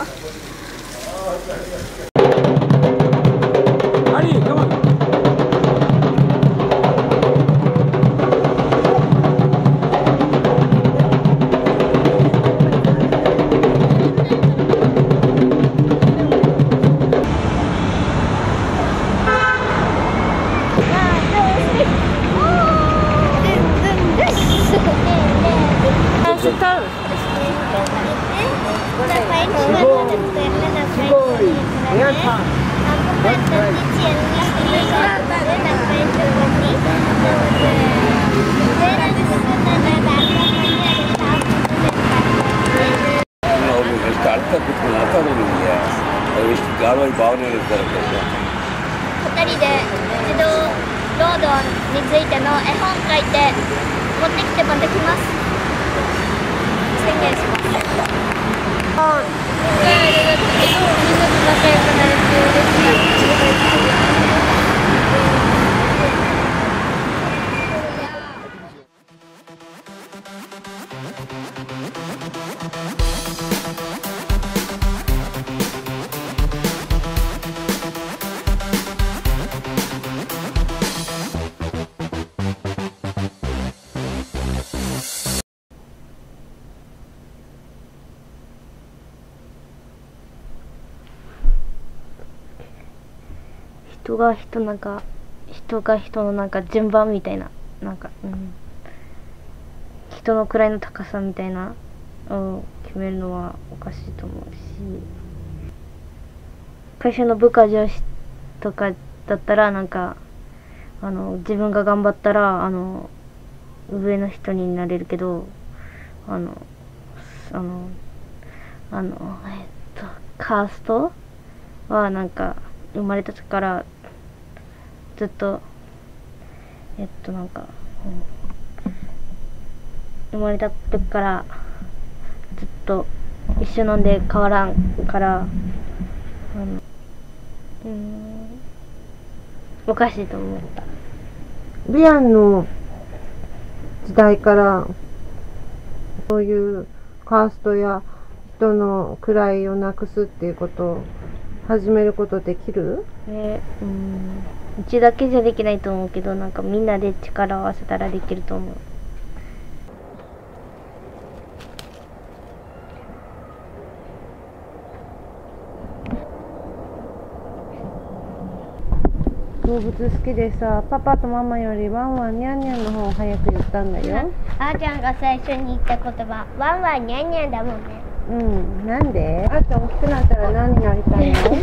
[SPEAKER 5] ふたりで児童労働についての絵本書いて持ってきてまた来ます。宣言します。はい。ありがとう。みんなと仲良くなれて嬉しい。人が人なんか人が人のなんか順番みたいななんか、うん、人の位の高さみたいなを決めるのはおかしいと思うし、会社の部下上司とかだったらなんかあの自分が頑張ったらあの上の人になれるけど、あのあのあのえっとカーストはなんか生まれた時からずっとえっとなんか、うん、生まれた時からずっと一緒なんで変わらんからあのうんおかしいと思った。
[SPEAKER 1] ビアンの時代からそういうカーストや人の位をなくすっていうことを始めることできる？
[SPEAKER 5] えー、うんうちだけじゃできないと思うけど、なんかみんなで力を合わせたらできると思う。
[SPEAKER 1] 動物好きでさ、パパとママよりワンワンニャンニャンの方を早く言ったんだよ。
[SPEAKER 5] あーちゃんが最初に言った言葉、ワンワンニャンニャンだもんね。
[SPEAKER 1] うん、なんで？あーちゃん大きくなったら何になりたいの？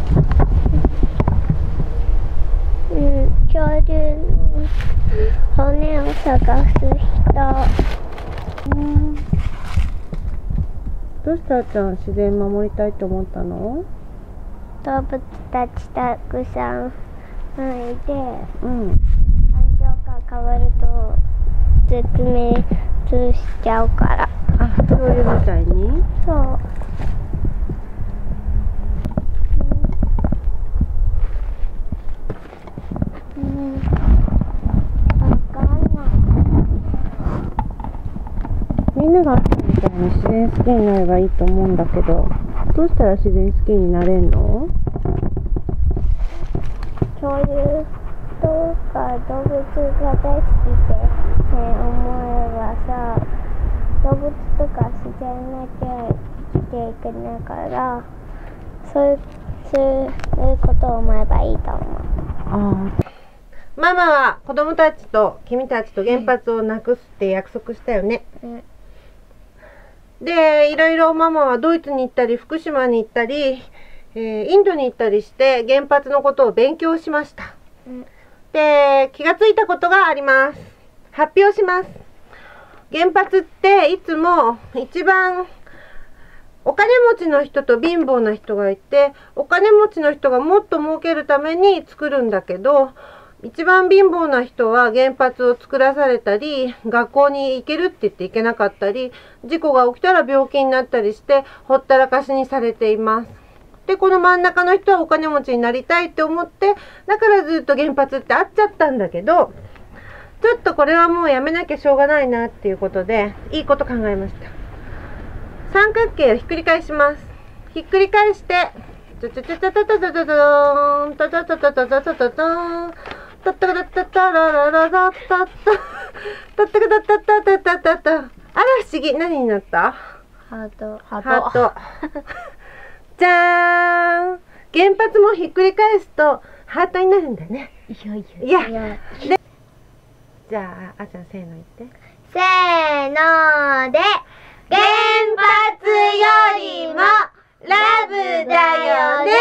[SPEAKER 5] うん、恐竜の骨を探す人。
[SPEAKER 1] うん。どうしてあーちゃん自然守りたいと思ったの？
[SPEAKER 5] 動物たちたくさんいて、
[SPEAKER 1] うん、
[SPEAKER 5] 環境確
[SPEAKER 10] 変わると絶滅しちゃうから。
[SPEAKER 6] あ、そういうみたいに。
[SPEAKER 10] そう。うん。わかんない。
[SPEAKER 6] みんながみたいに自然好きになればいいと思うんだけど、どうしたら自然好きになれんの？
[SPEAKER 10] そういう人が動物が大好きで、ね、思えばさ、動物とか自然なきゃ生きていけないから、そういう、そういうことを思えばいいと思う。
[SPEAKER 6] ああ。ママは子供たちと君たちと原発をなくすって約束したよね。
[SPEAKER 10] うん。
[SPEAKER 6] で、いろいろママはドイツに行ったり福島に行ったり、えー、インドに行ったりして原発のことを勉強しました。
[SPEAKER 10] うん、
[SPEAKER 6] で、気がついたことがあります。発表します。原発っていつも一番お金持ちの人と貧乏な人がいて、お金持ちの人がもっと儲けるために作るんだけど、一番貧乏な人は原発を作らされたり、学校に行けるって言って行けなかったり、事故が起きたら病気になったりしてほったらかしにされています。で、この真ん中の人はお金持ちになりたいって思って、だからずっと原発ってあっちゃったんだけど、ちょっとこれはもうやめなきゃしょうがないなっていうことで、いいこと考えました。三角形をひっくり返します。ひっくり返して、ちょちょちょちょちょちょちょちょーん、たたたたたたたたたーん、たったかたったたららららたった、たったかたったたたたたた。あら不思議、何になった？
[SPEAKER 10] ハート。
[SPEAKER 6] ハート。じゃーん。原発もひっくり返すとハートになるんだね。
[SPEAKER 10] いやい
[SPEAKER 6] いや。いやでじゃあ、あーちゃんせーの言って。
[SPEAKER 10] せーので、原発よりもラブだよね。